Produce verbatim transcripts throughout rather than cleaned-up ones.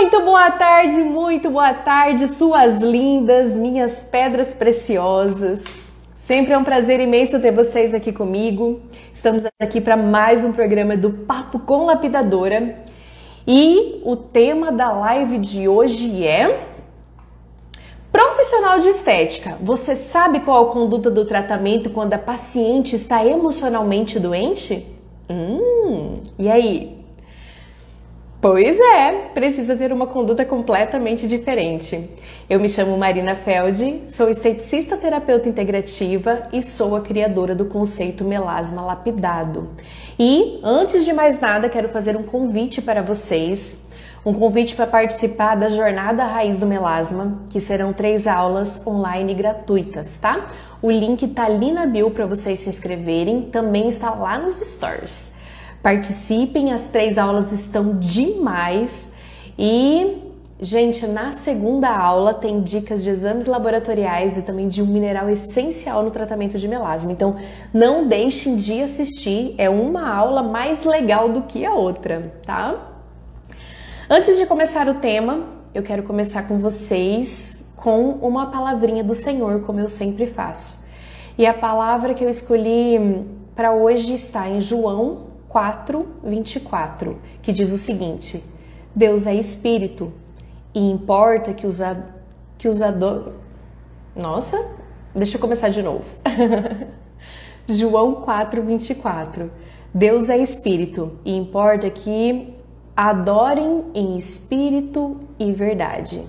Muito boa tarde, muito boa tarde, suas lindas, minhas pedras preciosas. Sempre é um prazer imenso ter vocês aqui comigo. Estamos aqui para mais um programa do Papo com Lapidadora. E o tema da live de hoje é... Profissional de estética, você sabe qual a conduta do tratamento quando a paciente está emocionalmente doente? Hum, e aí? Pois é, precisa ter uma conduta completamente diferente. Eu me chamo Marina Feld, sou esteticista terapeuta integrativa e sou a criadora do conceito melasma lapidado. E, antes de mais nada, quero fazer um convite para vocês, um convite para participar da Jornada Raiz do Melasma, que serão três aulas online gratuitas, tá? O link tá ali na bio para vocês se inscreverem, também está lá nos stories. Participem, as três aulas estão demais e, gente, na segunda aula tem dicas de exames laboratoriais e também de um mineral essencial no tratamento de melasma. Então, não deixem de assistir, é uma aula mais legal do que a outra, tá? Antes de começar o tema, eu quero começar com vocês com uma palavrinha do Senhor, como eu sempre faço. E a palavra que eu escolhi para hoje está em João quatro, vinte e quatro, que diz o seguinte: Deus é espírito e importa que os, que os ador... Nossa, deixa eu começar de novo. João quatro, vinte e quatro. Deus é espírito e importa que adorem em espírito e verdade.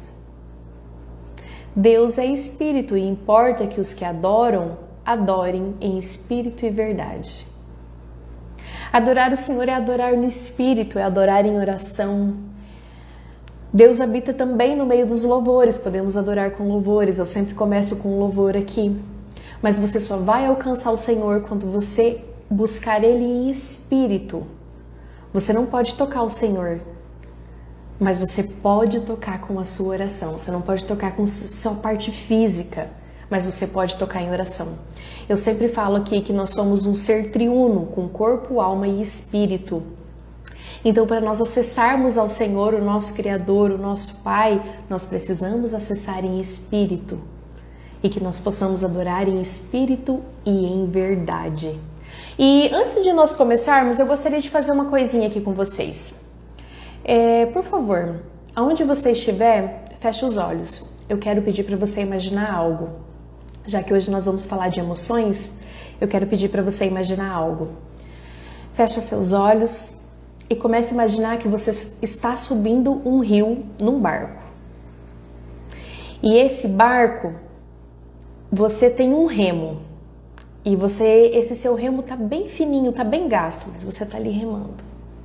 Deus é espírito e importa que os que adoram, adorem em espírito e verdade. Adorar o Senhor é adorar no espírito, é adorar em oração. Deus habita também no meio dos louvores, podemos adorar com louvores, eu sempre começo com um louvor aqui. Mas você só vai alcançar o Senhor quando você buscar Ele em espírito. Você não pode tocar o Senhor, mas você pode tocar com a sua oração. Você não pode tocar com a sua parte física, mas você pode tocar em oração. Eu sempre falo aqui que nós somos um ser triuno, com corpo, alma e espírito. Então, para nós acessarmos ao Senhor, o nosso Criador, o nosso Pai, nós precisamos acessar em espírito. E que nós possamos adorar em espírito e em verdade. E antes de nós começarmos, eu gostaria de fazer uma coisinha aqui com vocês. É, por favor, aonde você estiver, feche os olhos. Eu quero pedir para você imaginar algo. Já que hoje nós vamos falar de emoções, eu quero pedir para você imaginar algo. Feche seus olhos e comece a imaginar que você está subindo um rio num barco. E esse barco, você tem um remo. E você, esse seu remo tá bem fininho, tá bem gasto, mas você tá ali remando.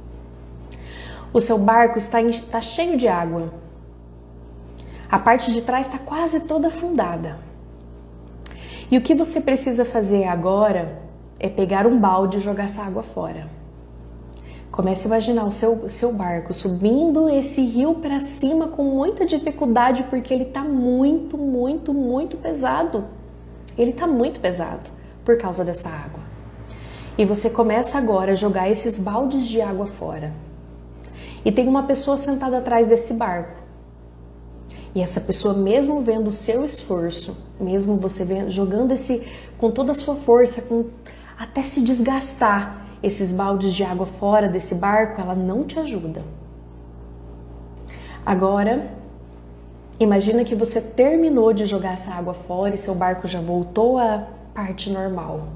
O seu barco está, em, está cheio de água. A parte de trás está quase toda afundada. E o que você precisa fazer agora é pegar um balde e jogar essa água fora. Comece a imaginar o seu, o seu barco subindo esse rio para cima com muita dificuldade, porque ele tá muito, muito, muito pesado. Ele tá muito pesado por causa dessa água. E você começa agora a jogar esses baldes de água fora. E tem uma pessoa sentada atrás desse barco. E essa pessoa, mesmo vendo o seu esforço, mesmo você vendo, jogando esse com toda a sua força, com, até se desgastar esses baldes de água fora desse barco, ela não te ajuda. Agora, imagina que você terminou de jogar essa água fora e seu barco já voltou a parte normal.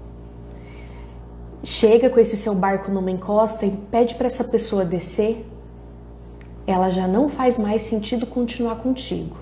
Chega com esse seu barco numa encosta e pede para essa pessoa descer. Ela já não faz mais sentido continuar contigo.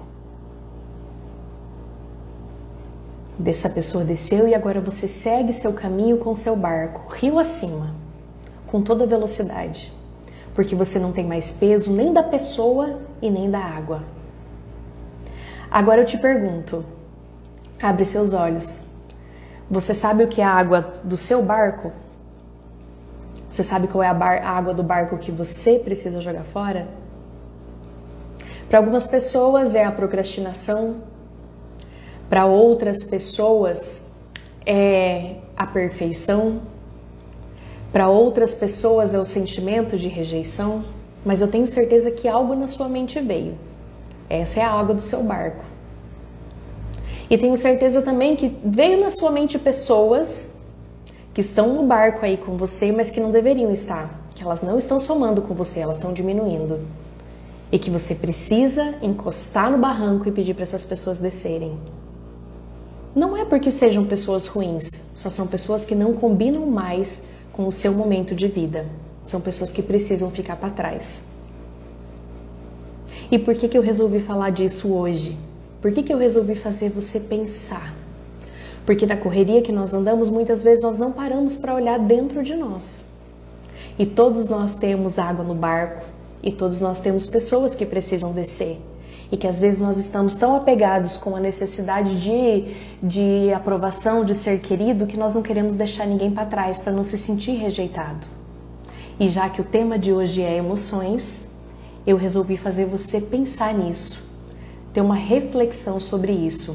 Dessa pessoa desceu e agora você segue seu caminho com seu barco, rio acima, com toda velocidade, porque você não tem mais peso nem da pessoa e nem da água. Agora eu te pergunto, abre seus olhos. Você sabe o que é a água do seu barco? Você sabe qual é a, bar- a água do barco que você precisa jogar fora? Para algumas pessoas é a procrastinação, para outras pessoas é a perfeição, para outras pessoas é o sentimento de rejeição, mas eu tenho certeza que algo na sua mente veio. Essa é a água do seu barco. E tenho certeza também que veio na sua mente pessoas que estão no barco aí com você, mas que não deveriam estar. Que elas não estão somando com você, elas estão diminuindo. E que você precisa encostar no barranco e pedir para essas pessoas descerem. Não é porque sejam pessoas ruins, só são pessoas que não combinam mais com o seu momento de vida. São pessoas que precisam ficar para trás. E por que que eu resolvi falar disso hoje? Por que que eu resolvi fazer você pensar? Porque na correria que nós andamos, muitas vezes nós não paramos para olhar dentro de nós. E todos nós temos água no barco, e todos nós temos pessoas que precisam descer. E que às vezes nós estamos tão apegados com a necessidade de, de aprovação, de ser querido, que nós não queremos deixar ninguém para trás para não se sentir rejeitado. E já que o tema de hoje é emoções, eu resolvi fazer você pensar nisso, ter uma reflexão sobre isso.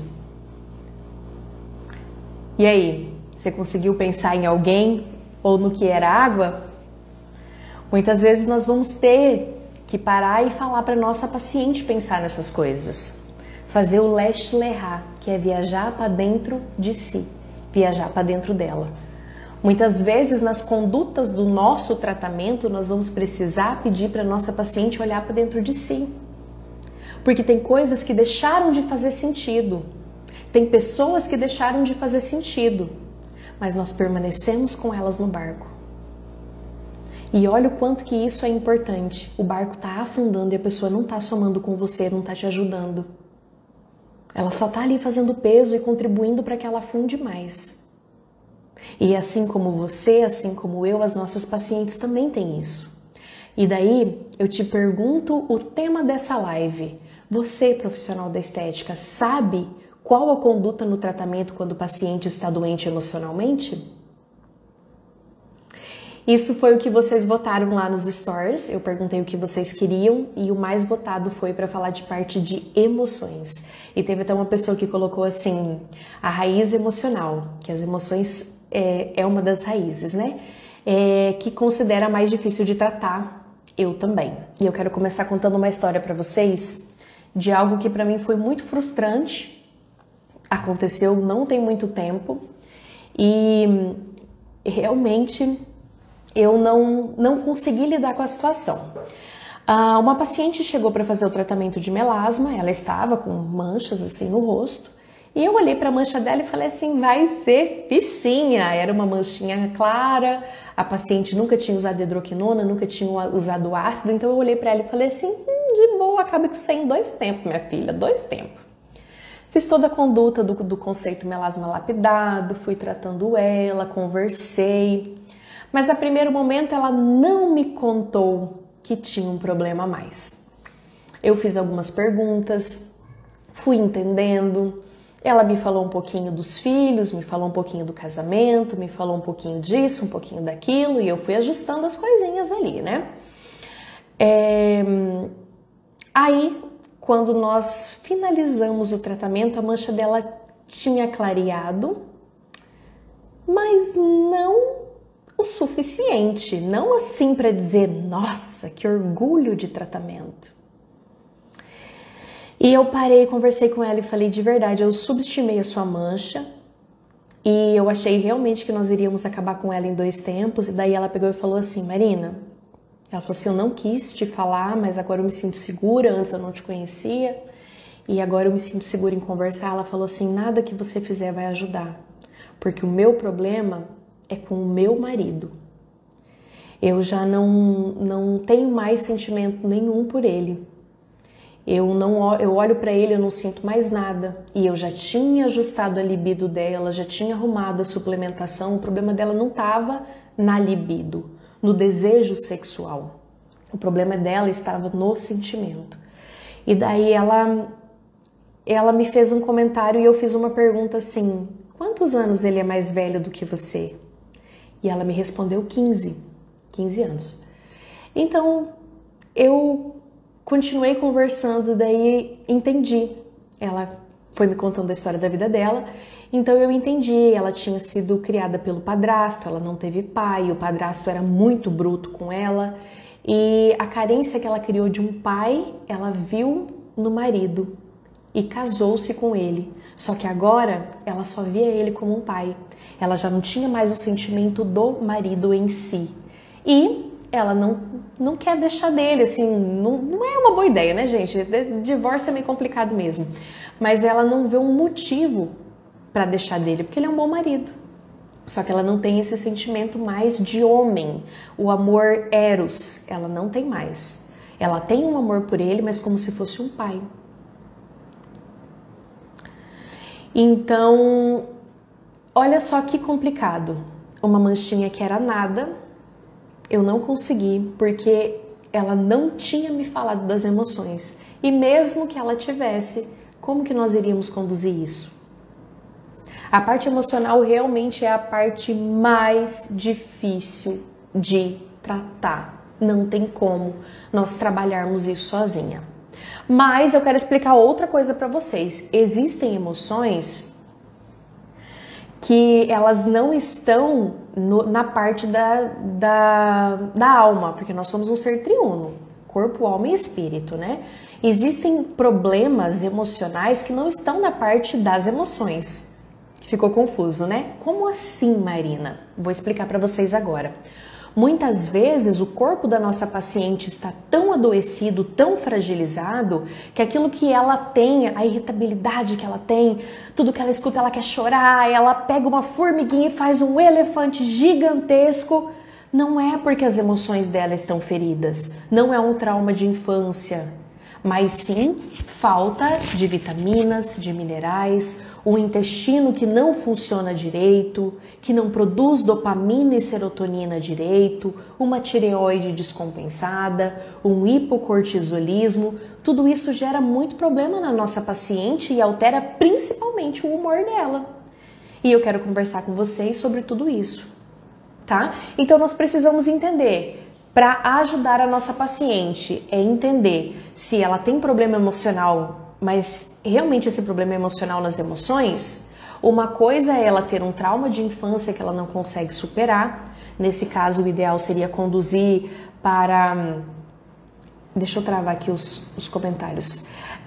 E aí, você conseguiu pensar em alguém ou no que era água? Muitas vezes nós vamos ter que parar e falar para nossa paciente pensar nessas coisas. Fazer o leste lerrar, que é viajar para dentro de si, viajar para dentro dela. Muitas vezes nas condutas do nosso tratamento nós vamos precisar pedir para nossa paciente olhar para dentro de si. Porque tem coisas que deixaram de fazer sentido. Tem pessoas que deixaram de fazer sentido, mas nós permanecemos com elas no barco. E olha o quanto que isso é importante. O barco está afundando e a pessoa não está somando com você, não está te ajudando. Ela só está ali fazendo peso e contribuindo para que ela afunde mais. E assim como você, assim como eu, as nossas pacientes também têm isso. E daí eu te pergunto o tema dessa live. Você, profissional da estética, sabe qual a conduta no tratamento quando o paciente está doente emocionalmente? Isso foi o que vocês votaram lá nos stories. Eu perguntei o que vocês queriam e o mais votado foi para falar de parte de emoções. E teve até uma pessoa que colocou assim, a raiz emocional, que as emoções é, é uma das raízes, né? É, que considera mais difícil de tratar, eu também. E eu quero começar contando uma história para vocês de algo que para mim foi muito frustrante. Aconteceu não tem muito tempo e realmente eu não, não consegui lidar com a situação. Ah, uma paciente chegou para fazer o tratamento de melasma, ela estava com manchas assim no rosto, e eu olhei para a mancha dela e falei assim, vai ser fichinha. Era uma manchinha clara, a paciente nunca tinha usado hidroquinona, nunca tinha usado ácido, então eu olhei para ela e falei assim, hum, de boa, acaba que isso aí em dois tempos, minha filha, dois tempos. Fiz toda a conduta do, do conceito melasma lapidado, fui tratando ela, conversei. Mas a primeiro momento ela não me contou que tinha um problema a mais. Eu fiz algumas perguntas, fui entendendo, ela me falou um pouquinho dos filhos, me falou um pouquinho do casamento, me falou um pouquinho disso, um pouquinho daquilo, e eu fui ajustando as coisinhas ali, né? É... Aí, quando nós finalizamos o tratamento, a mancha dela tinha clareado, mas não o suficiente, não assim para dizer, nossa, que orgulho de tratamento. E eu parei, conversei com ela e falei, de verdade, eu subestimei a sua mancha e eu achei realmente que nós iríamos acabar com ela em dois tempos. E daí ela pegou e falou assim, Marina, ela falou assim, eu não quis te falar, mas agora eu me sinto segura, antes eu não te conhecia e agora eu me sinto segura em conversar. Ela falou assim, nada que você fizer vai ajudar, porque o meu problema é com o meu marido. Eu já não, não tenho mais sentimento nenhum por ele. Eu, não, eu olho para ele, eu não sinto mais nada. E eu já tinha ajustado a libido dela, já tinha arrumado a suplementação. O problema dela não estava na libido, no desejo sexual. O problema dela estava no sentimento. E daí ela, ela me fez um comentário e eu fiz uma pergunta assim, quantos anos ele é mais velho do que você? E ela me respondeu quinze, quinze anos. Então, eu continuei conversando, daí entendi. Ela foi me contando a história da vida dela, então eu entendi. Ela tinha sido criada pelo padrasto, ela não teve pai, o padrasto era muito bruto com ela E a carência que ela criou de um pai, ela viu no marido e casou-se com ele. Só que agora ela só via ele como um pai. Ela já não tinha mais o sentimento do marido em si. E ela não, não quer deixar dele, assim, não, não é uma boa ideia, né, gente? Divórcio é meio complicado mesmo. Mas ela não vê um motivo para deixar dele, porque ele é um bom marido. Só que ela não tem esse sentimento mais de homem, o amor eros, ela não tem mais. Ela tem um amor por ele, mas como se fosse um pai. Então, olha só que complicado. Uma manchinha que era nada, eu não consegui, porque ela não tinha me falado das emoções. E mesmo que ela tivesse, como que nós iríamos conduzir isso? A parte emocional realmente é a parte mais difícil de tratar. Não tem como nós trabalharmos isso sozinha. Mas eu quero explicar outra coisa para vocês. Existem emoções que elas não estão no, na parte da, da, da alma, porque nós somos um ser triuno, corpo, alma e espírito, né? Existem problemas emocionais que não estão na parte das emoções. Ficou confuso, né? Como assim, Marina? Vou explicar para vocês agora. Muitas vezes o corpo da nossa paciente está tão adoecido, tão fragilizado, que aquilo que ela tem, a irritabilidade que ela tem, tudo que ela escuta, ela quer chorar, ela pega uma formiguinha e faz um elefante gigantesco. Não é porque as emoções dela estão feridas, não é um trauma de infância, mas sim falta de vitaminas, de minerais, um intestino que não funciona direito, que não produz dopamina e serotonina direito, uma tireoide descompensada, um hipocortisolismo. Tudo isso gera muito problema na nossa paciente e altera principalmente o humor dela. E eu quero conversar com vocês sobre tudo isso, tá? Então nós precisamos entender. Para ajudar a nossa paciente é entender se ela tem problema emocional, mas realmente esse problema é emocional nas emoções. Uma coisa é ela ter um trauma de infância que ela não consegue superar. Nesse caso, o ideal seria conduzir para... Deixa eu travar aqui os, os comentários.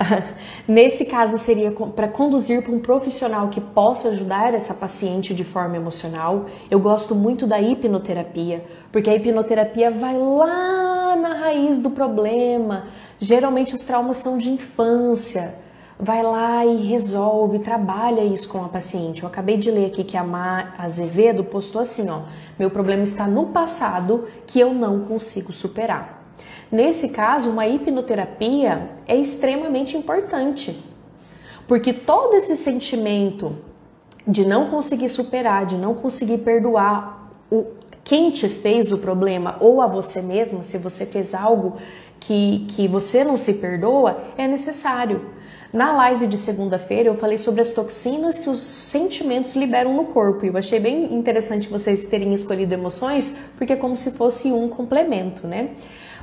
Nesse caso, seria para conduzir para um profissional que possa ajudar essa paciente de forma emocional. Eu gosto muito da hipnoterapia, porque a hipnoterapia vai lá na raiz do problema. Geralmente os traumas são de infância. Vai lá e resolve, trabalha isso com a paciente. Eu acabei de ler aqui que a Má Azevedo postou assim, ó: meu problema está no passado que eu não consigo superar. Nesse caso, uma hipnoterapia é extremamente importante, porque todo esse sentimento de não conseguir superar, de não conseguir perdoar o, quem te fez o problema ou a você mesmo, se você fez algo que, que você não se perdoa, é necessário. Na live de segunda-feira eu falei sobre as toxinas que os sentimentos liberam no corpo e eu achei bem interessante vocês terem escolhido emoções, porque é como se fosse um complemento, né?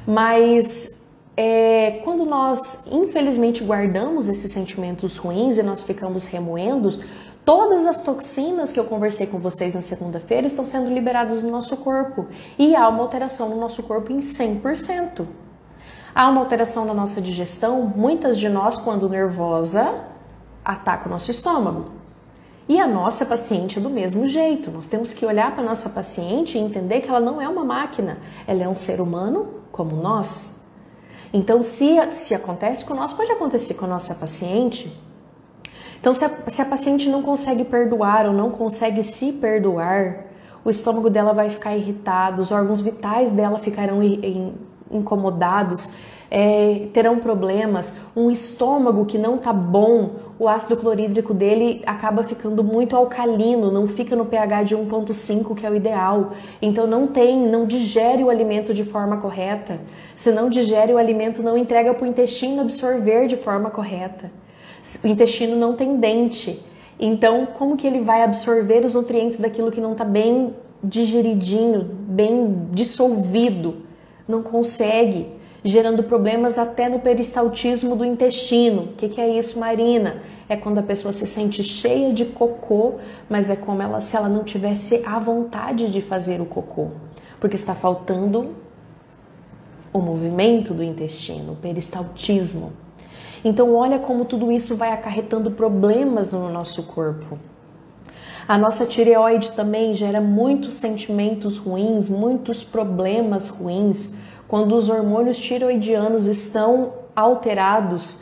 Mas é, quando nós, infelizmente, guardamos esses sentimentos ruins e nós ficamos remoendo, todas as toxinas que eu conversei com vocês na segunda-feira estão sendo liberadas no nosso corpo. E há uma alteração no nosso corpo em cem por cento. Há uma alteração na nossa digestão. Muitas de nós, quando nervosa, ataca o nosso estômago. E a nossa paciente é do mesmo jeito. Nós temos que olhar para a nossa paciente e entender que ela não é uma máquina. Ela é um ser humano como nós. Então, se, se acontece com nós, pode acontecer com a nossa paciente. Então, se a, se a paciente não consegue perdoar ou não consegue se perdoar, o estômago dela vai ficar irritado, os órgãos vitais dela ficarão incomodados, é, terão problemas, um estômago que não tá bom, o ácido clorídrico dele acaba ficando muito alcalino, não fica no pH de um ponto cinco, que é o ideal. Então não tem, não digere o alimento de forma correta. Se não digere o alimento, não entrega para o intestino absorver de forma correta. O intestino não tem dente. Então, como que ele vai absorver os nutrientes daquilo que não está bem digeridinho, bem dissolvido? Não consegue, gerando problemas até no peristaltismo do intestino. O que, que é isso, Marina? É quando a pessoa se sente cheia de cocô, mas é como ela, se ela não tivesse a vontade de fazer o cocô, porque está faltando o movimento do intestino, o peristaltismo. Então olha como tudo isso vai acarretando problemas no nosso corpo. A nossa tireoide também gera muitos sentimentos ruins, muitos problemas ruins. Quando os hormônios tireoidianos estão alterados,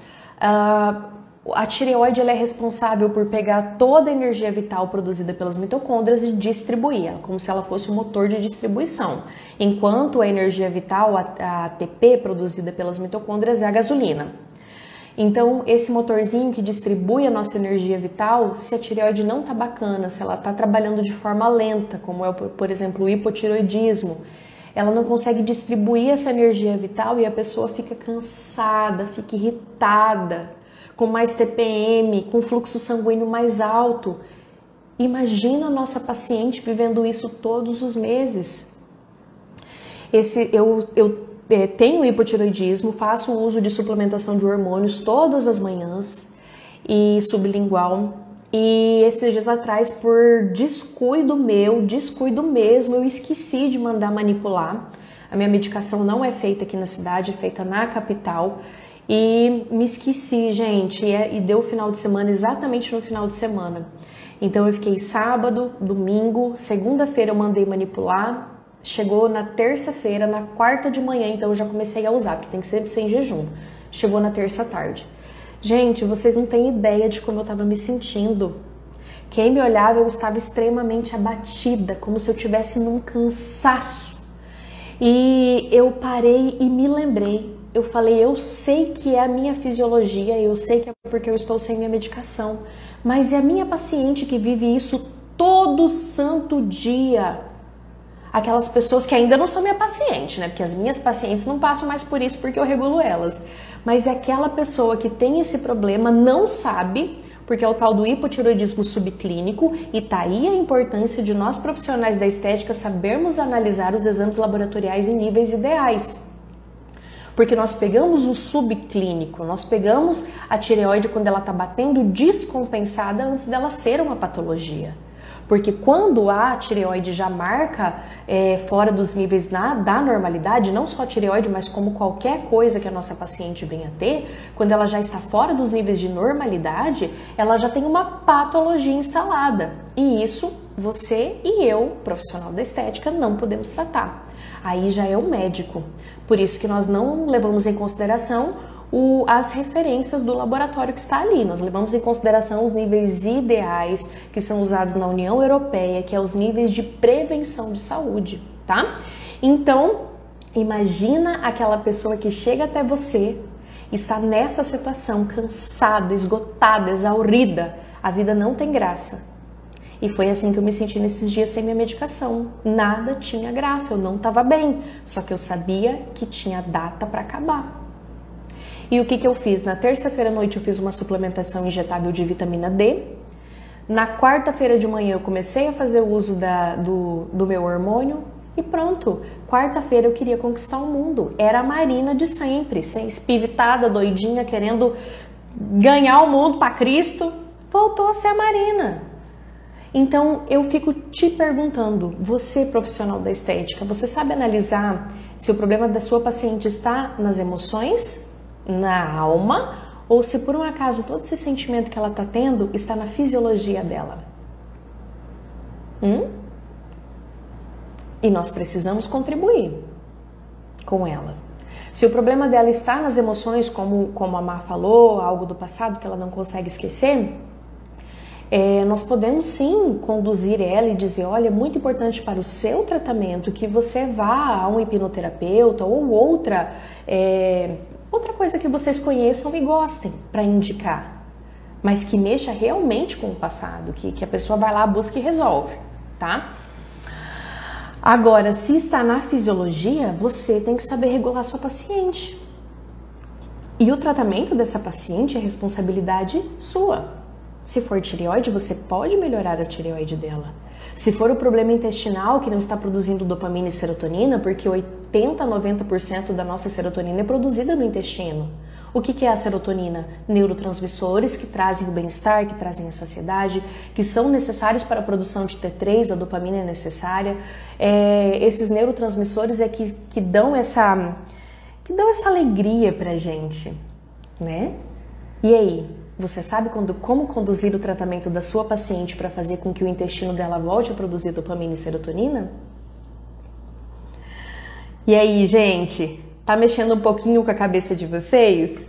a tireoide ela é responsável por pegar toda a energia vital produzida pelas mitocôndrias e distribuir, como se ela fosse um motor de distribuição. Enquanto a energia vital, a A T P, produzida pelas mitocôndrias é a gasolina. Então, esse motorzinho que distribui a nossa energia vital, se a tireoide não tá bacana, se ela está trabalhando de forma lenta, como é, por exemplo, o hipotireoidismo, ela não consegue distribuir essa energia vital e a pessoa fica cansada, fica irritada, com mais T P M, com fluxo sanguíneo mais alto. Imagina a nossa paciente vivendo isso todos os meses. Esse, eu, eu é, tenho hipotireoidismo, faço uso de suplementação de hormônios todas as manhãs e sublingual. E esses dias atrás, por descuido meu, descuido mesmo, eu esqueci de mandar manipular. A minha medicação não é feita aqui na cidade, é feita na capital. E me esqueci, gente, e, e deu o final de semana, exatamente no final de semana. Então eu fiquei sábado, domingo, segunda-feira eu mandei manipular, chegou na terça-feira, na quarta de manhã, então eu já comecei a usar, porque tem que ser sem jejum. Chegou na terça tarde. Gente, vocês não têm ideia de como eu estava me sentindo. Quem me olhava, eu estava extremamente abatida, como se eu tivesse num cansaço. E eu parei e me lembrei. Eu falei, eu sei que é a minha fisiologia, eu sei que é porque eu estou sem minha medicação, mas é a minha paciente que vive isso todo santo dia. Aquelas pessoas que ainda não são minha paciente, né? Porque as minhas pacientes não passam mais por isso porque eu regulo elas. Mas é aquela pessoa que tem esse problema, não sabe, porque é o tal do hipotireoidismo subclínico, e tá aí a importância de nós profissionais da estética sabermos analisar os exames laboratoriais em níveis ideais. Porque nós pegamos o subclínico, nós pegamos a tireoide quando ela está batendo descompensada antes dela ser uma patologia. Porque quando a tireoide já marca é, fora dos níveis na, da normalidade, não só a tireoide, mas como qualquer coisa que a nossa paciente venha ter, quando ela já está fora dos níveis de normalidade, ela já tem uma patologia instalada. E isso você e eu, profissional da estética, não podemos tratar. Aí já é o médico. Por isso que nós não levamos em consideração o, as referências do laboratório que está ali. Nós levamos em consideração os níveis ideais que são usados na União Europeia, que é os níveis de prevenção de saúde, tá? Então, imagina aquela pessoa que chega até você, está nessa situação, cansada, esgotada, exaurida, a vida não tem graça. E foi assim que eu me senti nesses dias sem minha medicação. Nada tinha graça, eu não estava bem, só que eu sabia que tinha data para acabar. E o que, que eu fiz? Na terça-feira à noite eu fiz uma suplementação injetável de vitamina D. Na quarta-feira de manhã eu comecei a fazer o uso da, do, do meu hormônio e pronto. Quarta-feira eu queria conquistar o mundo. Era a Marina de sempre, sem espivitada, doidinha, querendo ganhar o mundo para Cristo. Voltou a ser a Marina. Então, eu fico te perguntando, você profissional da estética, você sabe analisar se o problema da sua paciente está nas emoções, na alma, ou se por um acaso todo esse sentimento que ela está tendo está na fisiologia dela? Hum? E nós precisamos contribuir com ela. Se o problema dela está nas emoções, como, como a Má falou, algo do passado que ela não consegue esquecer, É, nós podemos sim conduzir ela e dizer, olha, é muito importante para o seu tratamento que você vá a um hipnoterapeuta ou outra, é, outra coisa que vocês conheçam e gostem para indicar, mas que mexa realmente com o passado, que, que a pessoa vai lá, busca e resolve, tá? Agora, se está na fisiologia, você tem que saber regular sua paciente. E o tratamento dessa paciente é responsabilidade sua. Se for tireoide, você pode melhorar a tireoide dela. Se for o problema intestinal que não está produzindo dopamina e serotonina, porque oitenta a noventa por cento da nossa serotonina é produzida no intestino. O que é a serotonina? Neurotransmissores que trazem o bem-estar, que trazem a saciedade, que são necessários para a produção de T três, a dopamina é necessária. É, esses neurotransmissores é que, que dão essa... que dão essa alegria pra gente, né? E aí, você sabe quando, como conduzir o tratamento da sua paciente para fazer com que o intestino dela volte a produzir dopamina e serotonina? E aí, gente, tá mexendo um pouquinho com a cabeça de vocês?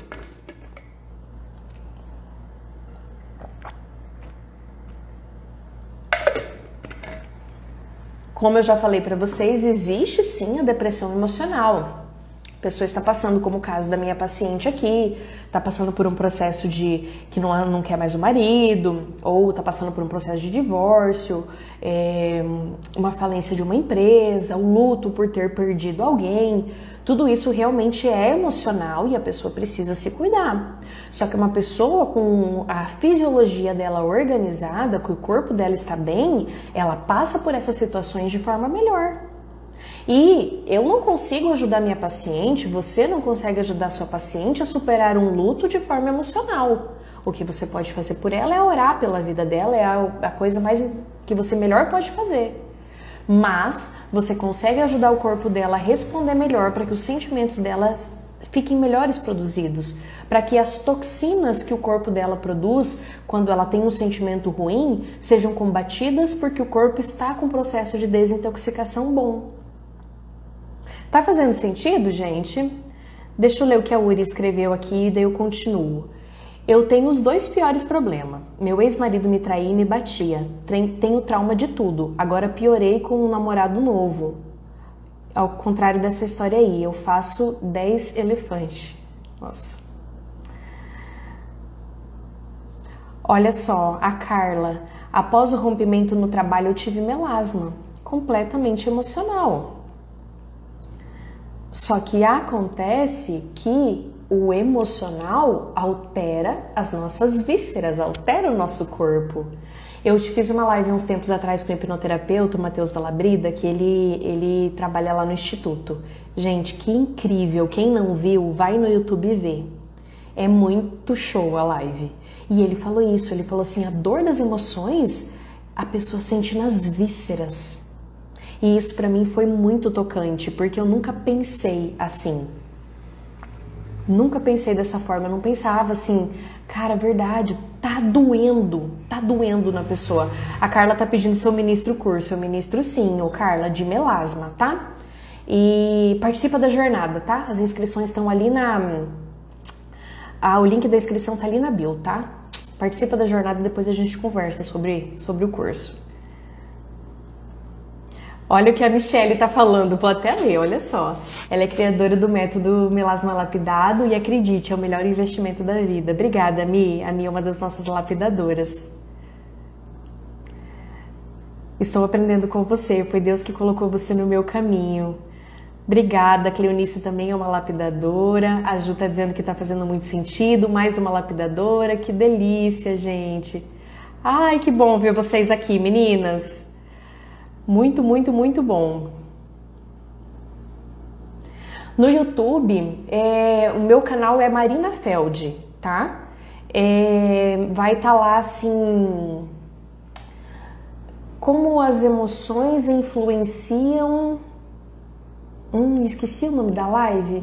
Como eu já falei para vocês, existe sim a depressão emocional. A pessoa está passando, como o caso da minha paciente aqui, está passando por um processo de que não, não quer mais o marido, ou está passando por um processo de divórcio, é, uma falência de uma empresa, o luto por ter perdido alguém. Tudo isso realmente é emocional e a pessoa precisa se cuidar. Só que uma pessoa com a fisiologia dela organizada, que o corpo dela está bem, ela passa por essas situações de forma melhor. E eu não consigo ajudar minha paciente, você não consegue ajudar sua paciente a superar um luto de forma emocional. O que você pode fazer por ela é orar pela vida dela, é a, a coisa mais que você melhor pode fazer. Mas você consegue ajudar o corpo dela a responder melhor para que os sentimentos dela fiquem melhores produzidos, para que as toxinas que o corpo dela produz quando ela tem um sentimento ruim sejam combatidas porque o corpo está com um processo de desintoxicação bom. Tá fazendo sentido, gente? Deixa eu ler o que a Uri escreveu aqui e daí eu continuo. Eu tenho os dois piores problemas. Meu ex-marido me traía e me batia. Tenho trauma de tudo. Agora piorei com um namorado novo. Ao contrário dessa história aí, eu faço dez elefantes. Nossa. Olha só, a Carla. Após o rompimento no trabalho eu tive melasma. Completamente emocional. Só que acontece que o emocional altera as nossas vísceras, altera o nosso corpo. Eu te fiz uma live uns tempos atrás com o hipnoterapeuta, o Matheus da Labrida, que ele, ele trabalha lá no Instituto. Gente, que incrível! Quem não viu, vai no YouTube e vê. É muito show a live. E ele falou isso, ele falou assim, a dor das emoções, a pessoa sente nas vísceras. E isso pra mim foi muito tocante, porque eu nunca pensei assim. Nunca pensei dessa forma, eu não pensava assim, cara, verdade, tá doendo, tá doendo na pessoa. A Carla tá pedindo se eu ministro o curso, eu ministro sim, ô Carla, de melasma, tá? E participa da jornada, tá? As inscrições estão ali na... Ah, o link da inscrição tá ali na bio, tá? Participa da jornada e depois a gente conversa sobre, sobre o curso. Olha o que a Michelle tá falando, vou até ler, olha só. Ela é criadora do método Melasma Lapidado e acredite, é o melhor investimento da vida. Obrigada, Mi. A Mi é uma das nossas lapidadoras. Estou aprendendo com você, foi Deus que colocou você no meu caminho. Obrigada, Cleonice também é uma lapidadora. A Ju tá dizendo que tá fazendo muito sentido, mais uma lapidadora. Que delícia, gente. Ai, que bom ver vocês aqui, meninas. Muito, muito, muito bom. No YouTube, é, o meu canal é Marina Feld, tá? É, vai estar tá lá assim... Como as emoções influenciam... Hum, esqueci o nome da live.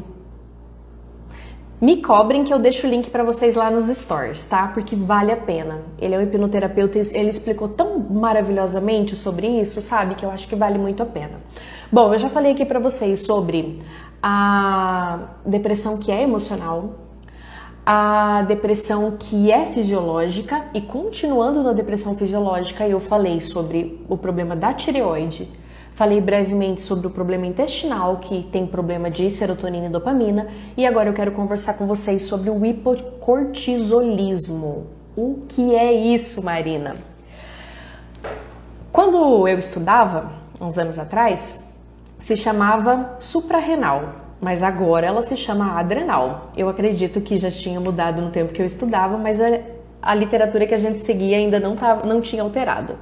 Me cobrem que eu deixo o link para vocês lá nos stories, tá? Porque vale a pena. Ele é um hipnoterapeuta, ele explicou tão maravilhosamente sobre isso, sabe? Que eu acho que vale muito a pena. Bom, eu já falei aqui para vocês sobre a depressão que é emocional, a depressão que é fisiológica e continuando na depressão fisiológica, eu falei sobre o problema da tireoide. Falei brevemente sobre o problema intestinal, que tem problema de serotonina e dopamina. E agora eu quero conversar com vocês sobre o hipocortisolismo. O que é isso, Marina? Quando eu estudava, uns anos atrás, se chamava suprarrenal, mas agora ela se chama adrenal. Eu acredito que já tinha mudado no tempo que eu estudava, mas a, a literatura que a gente seguia ainda não, tava, não tinha alterado.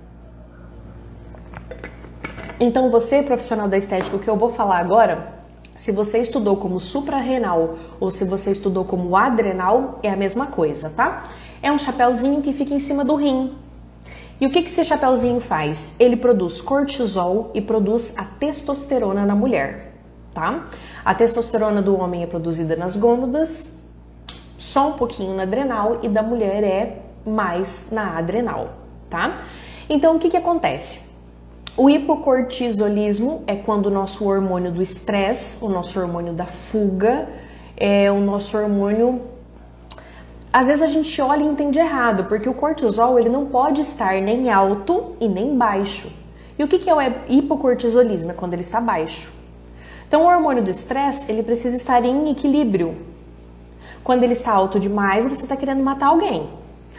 Então você, profissional da estética, o que eu vou falar agora, se você estudou como suprarrenal ou se você estudou como adrenal, é a mesma coisa, tá? É um chapéuzinho que fica em cima do rim. E o que que esse chapéuzinho faz? Ele produz cortisol e produz a testosterona na mulher, tá? A testosterona do homem é produzida nas gônadas, só um pouquinho na adrenal, e da mulher é mais na adrenal, tá? Então, o que que acontece? O hipocortisolismo é quando o nosso hormônio do estresse, o nosso hormônio da fuga, é o nosso hormônio... Às vezes a gente olha e entende errado, porque o cortisol ele não pode estar nem alto e nem baixo. E o que que é o hipocortisolismo? É quando ele está baixo. Então o hormônio do estresse ele precisa estar em equilíbrio. Quando ele está alto demais, você está querendo matar alguém.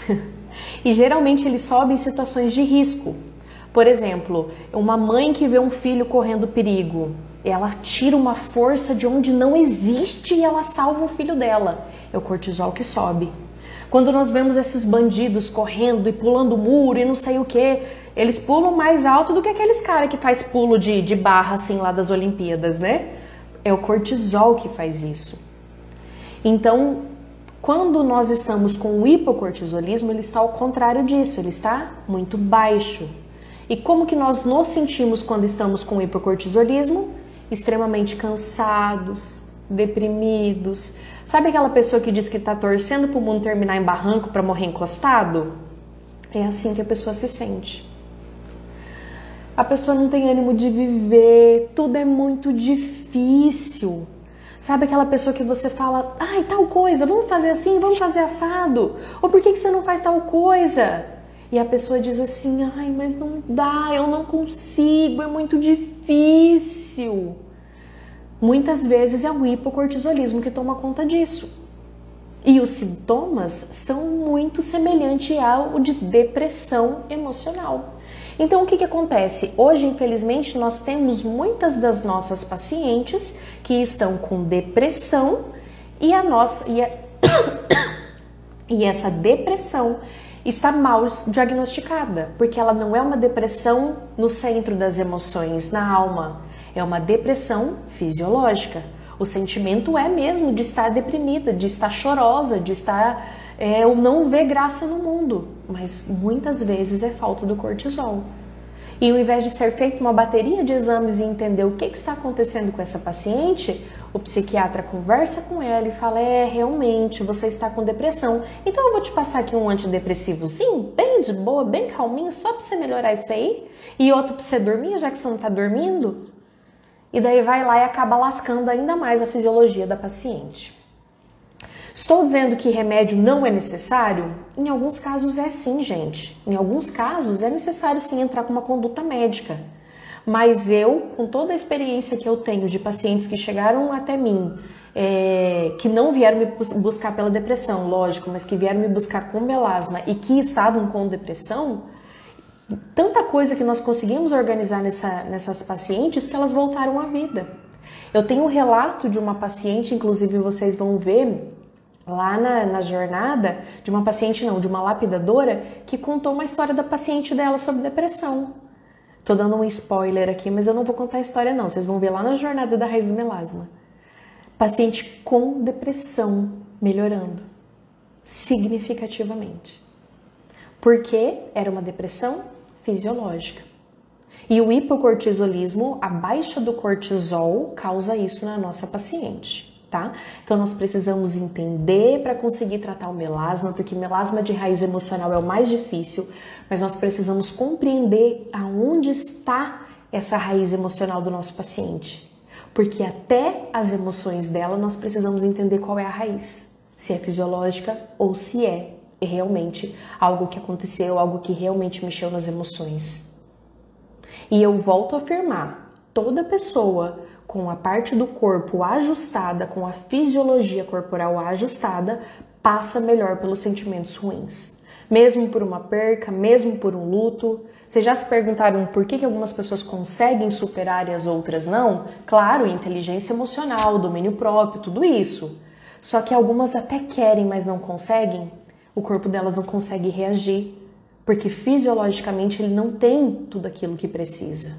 E geralmente ele sobe em situações de risco. Por exemplo, uma mãe que vê um filho correndo perigo, ela tira uma força de onde não existe e ela salva o filho dela. É o cortisol que sobe. Quando nós vemos esses bandidos correndo e pulando o muro e não sei o que, eles pulam mais alto do que aqueles caras que faz pulo de, de barra assim lá das Olimpíadas, né? É o cortisol que faz isso. Então, quando nós estamos com o hipocortisolismo, ele está ao contrário disso, ele está muito baixo. E como que nós nos sentimos quando estamos com hipocortisolismo? Extremamente cansados, deprimidos. Sabe aquela pessoa que diz que está torcendo para o mundo terminar em barranco para morrer encostado? É assim que a pessoa se sente. A pessoa não tem ânimo de viver, tudo é muito difícil. Sabe aquela pessoa que você fala, ai, tal coisa, vamos fazer assim, vamos fazer assado? Ou por que que você não faz tal coisa? E a pessoa diz assim, ai, mas não dá, eu não consigo, é muito difícil. Muitas vezes é o hipocortisolismo que toma conta disso. E os sintomas são muito semelhantes ao de depressão emocional. Então, o que que acontece? Hoje, infelizmente, nós temos muitas das nossas pacientes que estão com depressão e, a nossa, e, a, e essa depressão está mal diagnosticada, porque ela não é uma depressão no centro das emoções, na alma. É uma depressão fisiológica. O sentimento é mesmo de estar deprimida, de estar chorosa, de estar é, ou não ver graça no mundo. Mas muitas vezes é falta do cortisol. E ao invés de ser feita uma bateria de exames e entender o que, que está acontecendo com essa paciente, o psiquiatra conversa com ela e fala, é, realmente, você está com depressão. Então eu vou te passar aqui um antidepressivozinho, bem de boa, bem calminho, só para você melhorar isso aí. E outro para você dormir, já que você não está dormindo. E daí vai lá e acaba lascando ainda mais a fisiologia da paciente. Estou dizendo que remédio não é necessário? Em alguns casos é sim, gente. Em alguns casos é necessário sim entrar com uma conduta médica. Mas eu, com toda a experiência que eu tenho de pacientes que chegaram até mim, é, que não vieram me buscar pela depressão, lógico, mas que vieram me buscar com melasma e que estavam com depressão, tanta coisa que nós conseguimos organizar nessa, nessas pacientes que elas voltaram à vida. Eu tenho um relato de uma paciente, inclusive vocês vão ver lá na, na jornada, de uma paciente não, de uma lapidadora, que contou uma história da paciente dela sobre depressão. Tô dando um spoiler aqui, mas eu não vou contar a história não, vocês vão ver lá na jornada da raiz do melasma. Paciente com depressão melhorando significativamente. Porque era uma depressão fisiológica. E o hipocortisolismo, a baixa do cortisol, causa isso na nossa paciente, tá? Então nós precisamos entender para conseguir tratar o melasma, porque melasma de raiz emocional é o mais difícil, mas nós precisamos compreender aonde está essa raiz emocional do nosso paciente. Porque até as emoções dela nós precisamos entender qual é a raiz, se é fisiológica ou se é é realmente algo que aconteceu, algo que realmente mexeu nas emoções. E eu volto a afirmar, toda pessoa com a parte do corpo ajustada, com a fisiologia corporal ajustada, passa melhor pelos sentimentos ruins. Mesmo por uma perca, mesmo por um luto. Vocês já se perguntaram por que que algumas pessoas conseguem superar e as outras não? Claro, inteligência emocional, domínio próprio, tudo isso. Só que algumas até querem, mas não conseguem. O corpo delas não consegue reagir, porque fisiologicamente ele não tem tudo aquilo que precisa.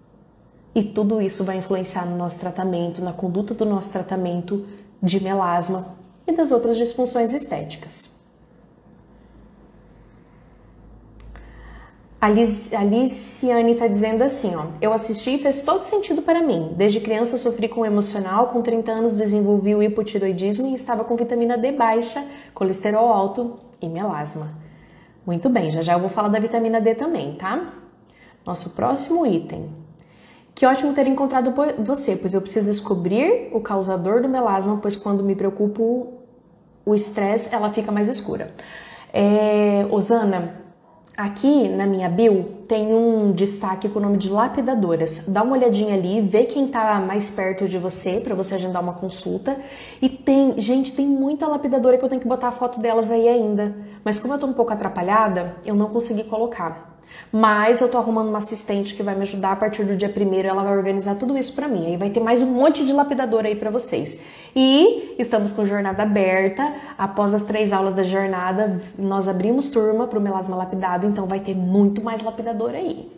E tudo isso vai influenciar no nosso tratamento, na conduta do nosso tratamento de melasma e das outras disfunções estéticas. A, Liz, a Liciane está dizendo assim, ó, eu assisti e fez todo sentido para mim. Desde criança sofri com emocional, com trinta anos desenvolvi o hipotiroidismo e estava com vitamina D baixa, colesterol alto e melasma. Muito bem, já já eu vou falar da vitamina D também, tá? Nosso próximo item. Que ótimo ter encontrado você, pois eu preciso descobrir o causador do melasma, pois quando me preocupo o estresse, ela fica mais escura. É, Osana, aqui na minha bio tem um destaque com o nome de lapidadoras. Dá uma olhadinha ali, vê quem tá mais perto de você para você agendar uma consulta. E tem, gente, tem muita lapidadora que eu tenho que botar a foto delas aí ainda. Mas como eu tô um pouco atrapalhada, eu não consegui colocar. Mas eu tô arrumando uma assistente que vai me ajudar a partir do dia primeiro, ela vai organizar tudo isso pra mim. Aí vai ter mais um monte de lapidadora aí pra vocês. E estamos com jornada aberta. Após as três aulas da jornada, nós abrimos turma pro melasma lapidado, então vai ter muito mais lapidadora aí.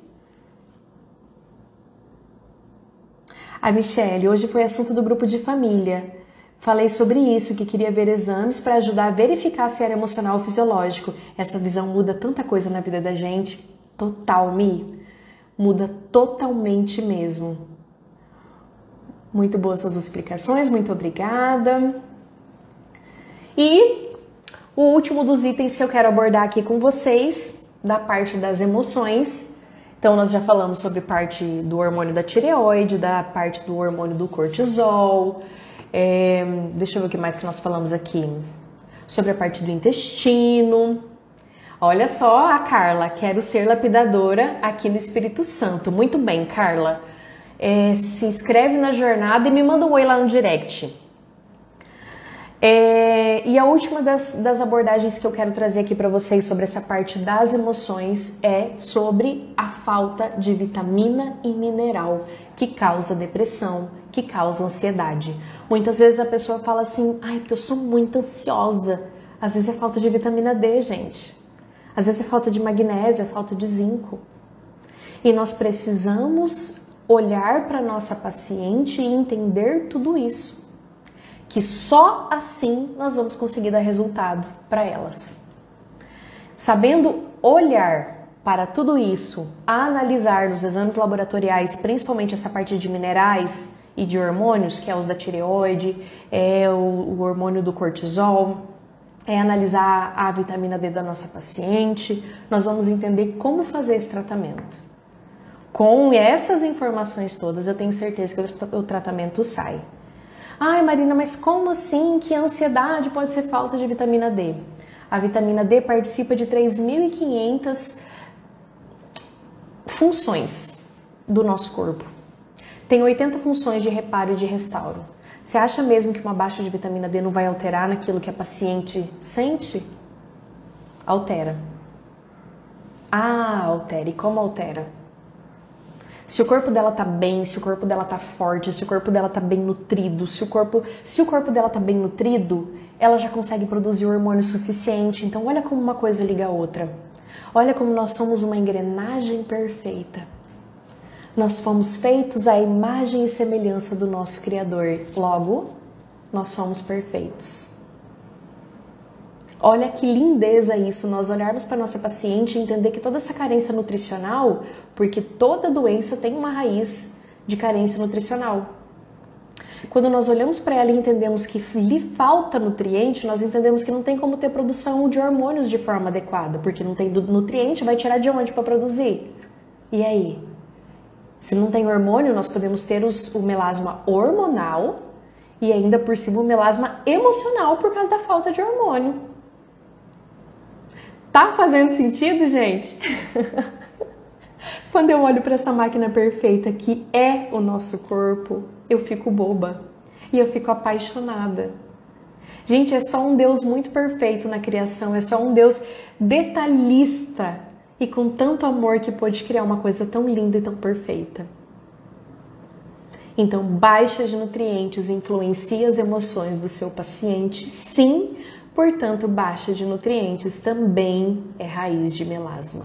A Michelle, hoje foi assunto do grupo de família. Falei sobre isso, que queria ver exames para ajudar a verificar se era emocional ou fisiológico. Essa visão muda tanta coisa na vida da gente. Total, Mi. Muda totalmente mesmo. Muito boas suas explicações, muito obrigada. E o último dos itens que eu quero abordar aqui com vocês, da parte das emoções. Então, nós já falamos sobre parte do hormônio da tireoide, da parte do hormônio do cortisol. É, deixa eu ver o que mais que nós falamos aqui. Sobre a parte do intestino. Olha só a Carla, quero ser lapidadora aqui no Espírito Santo. Muito bem, Carla. É, se inscreve na jornada e me manda um oi lá no direct. É, e a última das, das abordagens que eu quero trazer aqui para vocês sobre essa parte das emoções é sobre a falta de vitamina e mineral que causa depressão, que causa ansiedade. Muitas vezes a pessoa fala assim, ai, porque eu sou muito ansiosa. Às vezes é falta de vitamina D, gente. Às vezes é falta de magnésio, é falta de zinco. E nós precisamos olhar para nossa paciente e entender tudo isso. Que só assim nós vamos conseguir dar resultado para elas. Sabendo olhar para tudo isso, analisar nos exames laboratoriais, principalmente essa parte de minerais e de hormônios, que é os da tireoide, é o, o hormônio do cortisol, é analisar a vitamina D da nossa paciente, nós vamos entender como fazer esse tratamento. Com essas informações todas, eu tenho certeza que o tratamento sai. Ai, Marina, mas como assim que a ansiedade pode ser falta de vitamina D? A vitamina D participa de três mil e quinhentas funções do nosso corpo. Tem oitenta funções de reparo e de restauro. Você acha mesmo que uma baixa de vitamina D não vai alterar naquilo que a paciente sente? Altera. Ah, altera. E como altera? Se o corpo dela tá bem, se o corpo dela tá forte, se o corpo dela tá bem nutrido, se o corpo, se o corpo dela tá bem nutrido, ela já consegue produzir hormônio suficiente. Então olha como uma coisa liga a outra. Olha como nós somos uma engrenagem perfeita. Nós fomos feitos à imagem e semelhança do nosso Criador. Logo, nós somos perfeitos. Olha que lindeza isso, nós olharmos para nossa paciente e entender que toda essa carência nutricional, porque toda doença tem uma raiz de carência nutricional. Quando nós olhamos para ela e entendemos que lhe falta nutriente, nós entendemos que não tem como ter produção de hormônios de forma adequada, porque não tem nutriente, vai tirar de onde para produzir? E aí? Se não tem hormônio, nós podemos ter os, o melasma hormonal e ainda por cima o melasma emocional por causa da falta de hormônio. Tá fazendo sentido, gente? Quando eu olho para essa máquina perfeita que é o nosso corpo, eu fico boba e eu fico apaixonada. Gente, é só um Deus muito perfeito na criação, é só um Deus detalhista e com tanto amor que pôde criar uma coisa tão linda e tão perfeita. Então, baixa de nutrientes influencia as emoções do seu paciente, sim, portanto, baixa de nutrientes também é raiz de melasma.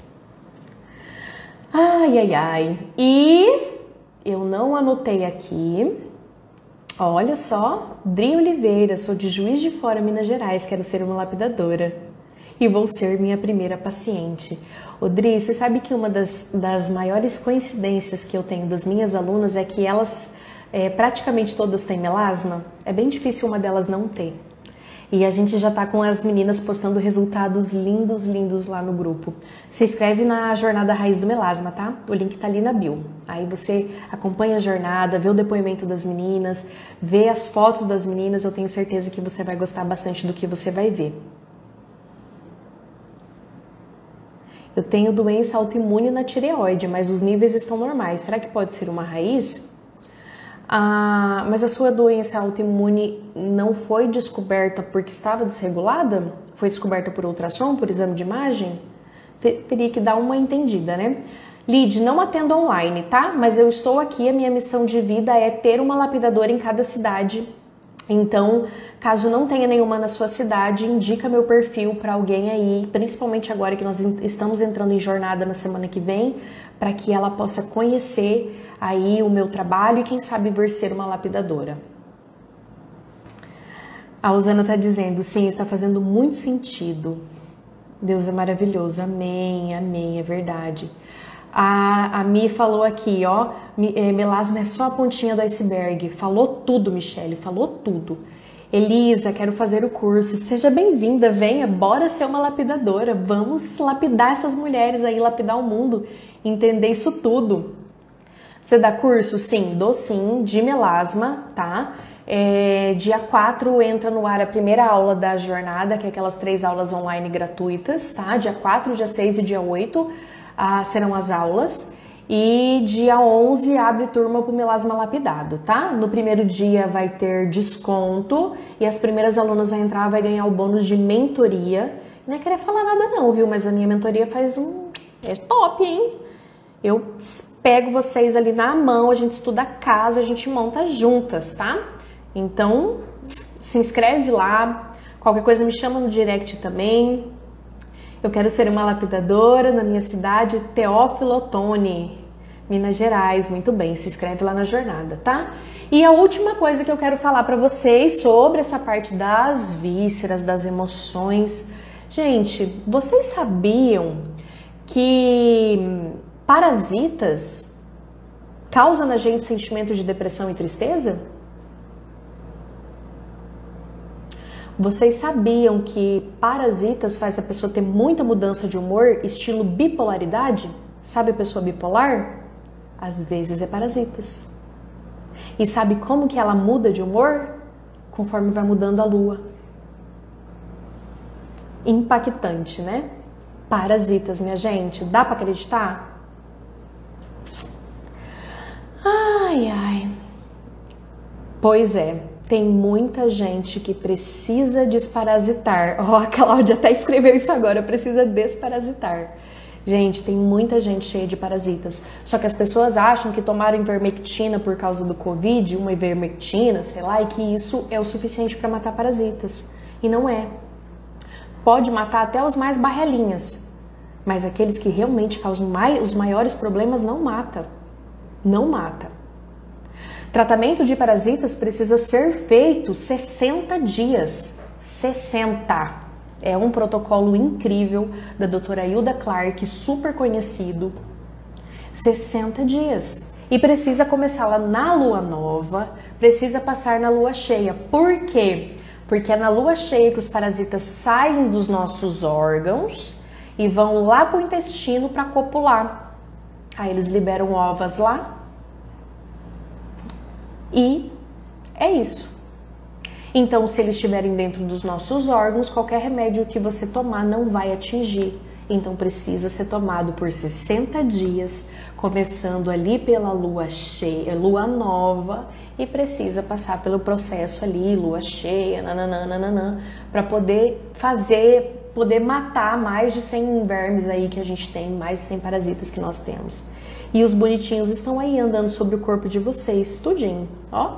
Ai, ai, ai. E eu não anotei aqui. Olha só, Dri Oliveira, sou de Juiz de Fora, Minas Gerais, quero ser uma lapidadora. e vou ser minha primeira paciente. Odri, você sabe que uma das, das maiores coincidências que eu tenho das minhas alunas é que elas, é, praticamente todas têm melasma? É bem difícil uma delas não ter. E a gente já tá com as meninas postando resultados lindos, lindos lá no grupo. Se inscreve na Jornada Raiz do Melasma, tá? O link tá ali na bio. Aí você acompanha a jornada, vê o depoimento das meninas, vê as fotos das meninas. Eu tenho certeza que você vai gostar bastante do que você vai ver. Eu tenho doença autoimune na tireoide, mas os níveis estão normais. Será que pode ser uma raiz? Ah, mas a sua doença autoimune não foi descoberta porque estava desregulada? Foi descoberta por ultrassom, por exame de imagem? Teria que dar uma entendida, né? Lid, não atendo online, tá? Mas eu estou aqui, a minha missão de vida é ter uma lapidadora em cada cidade. Então, caso não tenha nenhuma na sua cidade, indica meu perfil para alguém aí, principalmente agora que nós estamos entrando em jornada na semana que vem, para que ela possa conhecer aí o meu trabalho e quem sabe vir ser uma lapidadora. A Osana está dizendo, sim, está fazendo muito sentido. Deus é maravilhoso, amém, amém, é verdade. A, a Mi falou aqui, ó, melasma é só a pontinha do iceberg. Falou tudo, Michele, falou tudo. Elisa, quero fazer o curso. Seja bem-vinda, venha, bora ser uma lapidadora. Vamos lapidar essas mulheres aí, lapidar o mundo, entender isso tudo. Você dá curso? Sim, dou sim, de melasma, tá? É, dia quatro entra no ar a primeira aula da jornada, que é aquelas três aulas online gratuitas, tá? Dia quatro, dia seis e dia oito. Ah, serão as aulas, e dia onze abre turma para o melasma lapidado, tá? No primeiro dia vai ter desconto e as primeiras alunas a entrar vai ganhar o bônus de mentoria. Não é querer falar nada não, viu? Mas a minha mentoria faz um... é top, hein? Eu pego vocês ali na mão, a gente estuda a casa, a gente monta juntas, tá? Então, se inscreve lá, qualquer coisa me chama no direct também. Eu quero ser uma lapidadora na minha cidade, Teófilo Otoni, Minas Gerais. Muito bem, se inscreve lá na jornada, tá? E a última coisa que eu quero falar para vocês sobre essa parte das vísceras, das emoções. Gente, vocês sabiam que parasitas causam na gente sentimento de depressão e tristeza? Vocês sabiam que parasitas faz a pessoa ter muita mudança de humor, estilo bipolaridade? Sabe a pessoa bipolar? Às vezes é parasitas. E sabe como que ela muda de humor? Conforme vai mudando a lua. Impactante, né? Parasitas, minha gente. Dá pra acreditar? Ai, ai. Pois é. Tem muita gente que precisa desparasitar. Ó, oh, a Cláudia até escreveu isso agora, precisa desparasitar. Gente, tem muita gente cheia de parasitas. Só que as pessoas acham que tomaram ivermectina por causa do Covid, uma ivermectina, sei lá, e que isso é o suficiente para matar parasitas. E não é. Pode matar até os mais barrelinhas, mas aqueles que realmente causam mai- os maiores problemas não mata. Não mata. Tratamento de parasitas precisa ser feito sessenta dias. sessenta. É um protocolo incrível da doutora Hilda Clark, super conhecido. sessenta dias. E precisa começar lá na lua nova, precisa passar na lua cheia. Por quê? Porque é na lua cheia que os parasitas saem dos nossos órgãos e vão lá para o intestino para copular. Aí eles liberam ovas lá. E é isso. Então, se eles estiverem dentro dos nossos órgãos, qualquer remédio que você tomar não vai atingir. Então, precisa ser tomado por sessenta dias, começando ali pela lua cheia, lua nova, e precisa passar pelo processo ali, lua cheia, nananana, para poder fazer, poder matar mais de cem vermes aí que a gente tem, mais de cem parasitas que nós temos. E os bonitinhos estão aí andando sobre o corpo de vocês, tudinho, ó.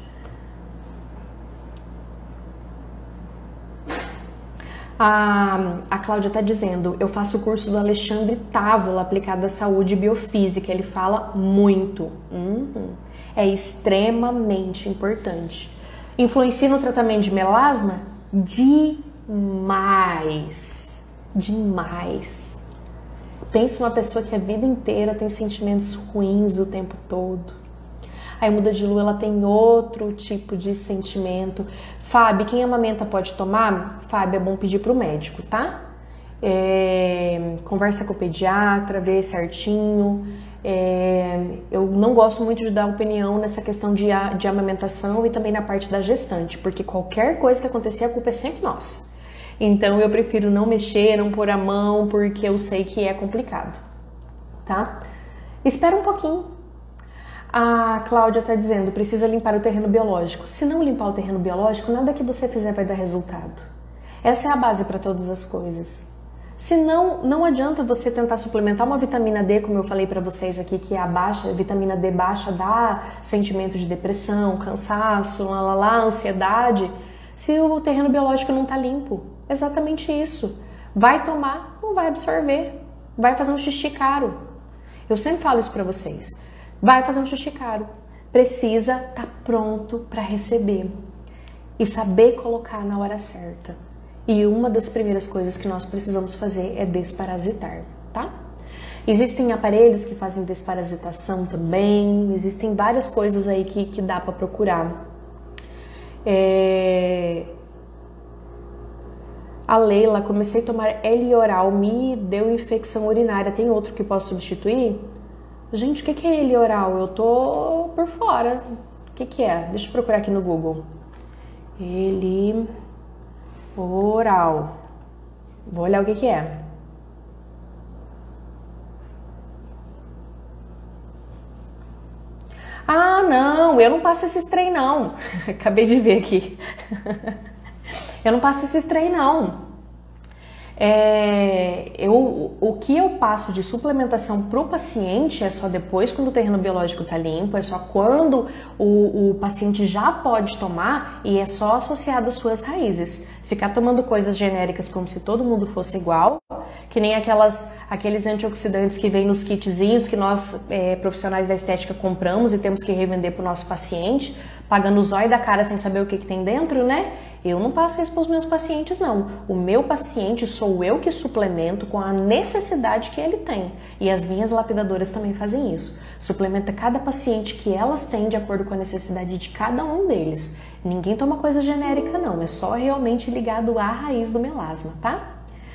A, a Cláudia está dizendo, eu faço o curso do Alexandre Távola aplicado à saúde biofísica, ele fala muito. Uhum. É extremamente importante. Influencia no tratamento de melasma? Demais. demais. Pensa uma pessoa que a vida inteira tem sentimentos ruins o tempo todo. Aí muda de lua, ela tem outro tipo de sentimento. Fábio, quem amamenta pode tomar? Fábio, é bom pedir pro médico, tá? É, conversa com o pediatra, vê certinho. É, eu não gosto muito de dar opinião nessa questão de, de amamentação e também na parte da gestante, porque qualquer coisa que acontecer, a culpa é sempre nossa. Então eu prefiro não mexer, não pôr a mão, porque eu sei que é complicado, tá? Espera um pouquinho. A Cláudia tá dizendo, precisa limpar o terreno biológico. Se não limpar o terreno biológico, nada que você fizer vai dar resultado. Essa é a base para todas as coisas. Se não, não adianta você tentar suplementar uma vitamina D, como eu falei para vocês aqui, que a baixa, a vitamina D baixa dá sentimento de depressão, cansaço, lá, lá, lá, ansiedade, se o terreno biológico não tá limpo. Exatamente isso. Vai tomar, não vai absorver. Vai fazer um xixi caro. Eu sempre falo isso para vocês. Vai fazer um xixi caro. Precisa estar pronto para receber. E saber colocar na hora certa. E uma das primeiras coisas que nós precisamos fazer é desparasitar, tá? Existem aparelhos que fazem desparasitação também. Existem várias coisas aí que, que dá para procurar. É... A Leila, comecei a tomar Elioral, me deu infecção urinária. Tem outro que posso substituir? Gente, o que é Elioral? Eu tô por fora. O que que é? Deixa eu procurar aqui no Google. Elioral. Vou olhar o que que é. Ah, não, eu não passo esses trem não. Acabei de ver aqui. Eu não passo esses trem não. É, eu, o que eu passo de suplementação para o paciente é só depois quando o terreno biológico está limpo, é só quando o, o paciente já pode tomar e é só associado às suas raízes. Ficar tomando coisas genéricas como se todo mundo fosse igual, que nem aquelas, aqueles antioxidantes que vêm nos kitzinhos que nós é, profissionais da estética compramos e temos que revender para o nosso paciente, pagando o zóio da cara sem saber o que, que tem dentro, né? Eu não passo isso para os meus pacientes, não. O meu paciente sou eu que suplemento com a necessidade que ele tem. E as minhas lapidadoras também fazem isso. Suplementa cada paciente que elas têm de acordo com a necessidade de cada um deles. Ninguém toma coisa genérica, não. É só realmente ligado à raiz do melasma, tá?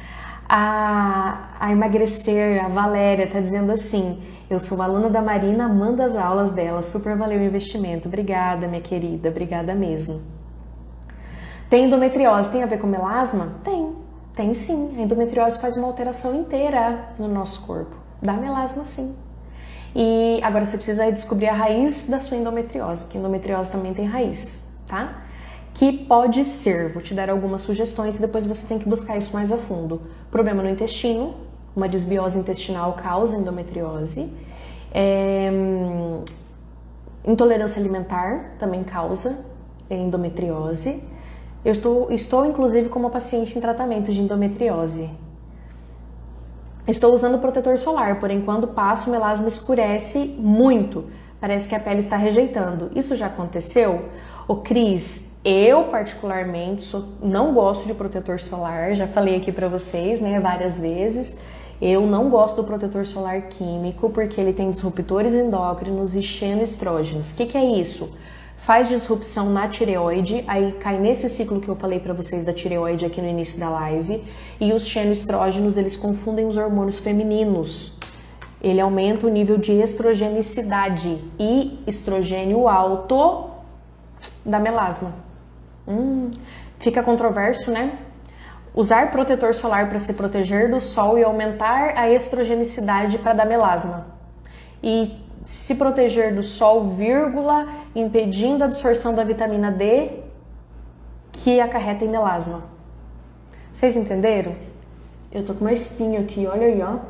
A, a emagrecer, a Valéria tá dizendo assim: eu sou aluna da Marina, amando as aulas dela, super valeu o investimento. Obrigada, minha querida, obrigada mesmo. Tem endometriose, tem a ver com melasma? Tem, tem sim. A endometriose faz uma alteração inteira no nosso corpo. Dá melasma sim. E agora você precisa descobrir a raiz da sua endometriose, porque endometriose também tem raiz, tá? Que pode ser, vou te dar algumas sugestões e depois você tem que buscar isso mais a fundo. Problema no intestino, uma desbiose intestinal causa endometriose. É, intolerância alimentar também causa endometriose. Eu estou, estou inclusive como paciente em tratamento de endometriose. Estou usando protetor solar, porém quando passo o melasma escurece muito. Parece que a pele está rejeitando. Isso já aconteceu? Ô Cris, eu particularmente sou, não gosto de protetor solar, já falei aqui pra vocês, né, várias vezes. Eu não gosto do protetor solar químico porque ele tem disruptores endócrinos e xenoestrógenos. O que que é isso? Faz disrupção na tireoide, aí cai nesse ciclo que eu falei pra vocês da tireoide aqui no início da live, e os xenoestrógenos, eles confundem os hormônios femininos. Ele aumenta o nível de estrogenicidade e estrogênio alto da melasma. Hum, fica controverso, né? Usar protetor solar para se proteger do sol e aumentar a estrogenicidade para dar melasma. E se proteger do sol, vírgula, impedindo a absorção da vitamina D que acarreta em melasma. Vocês entenderam? Eu tô com uma espinha aqui, olha aí, ó.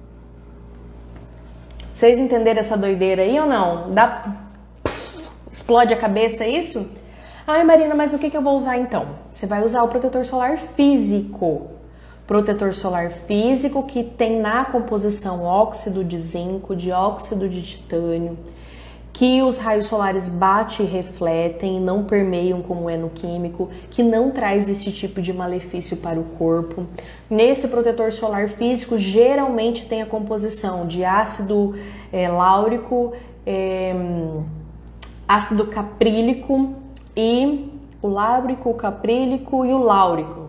Vocês entenderam essa doideira aí ou não? Dá... Explode a cabeça isso? Ai, Marina, mas o que, que eu vou usar então? Você vai usar o protetor solar físico. Protetor solar físico que tem na composição óxido de zinco, dióxido de titânio, que os raios solares batem e refletem, não permeiam como é no químico, que não traz esse tipo de malefício para o corpo. Nesse protetor solar físico, geralmente tem a composição de ácido é, láurico, é, ácido caprílico e o láurico, o caprílico e o láurico.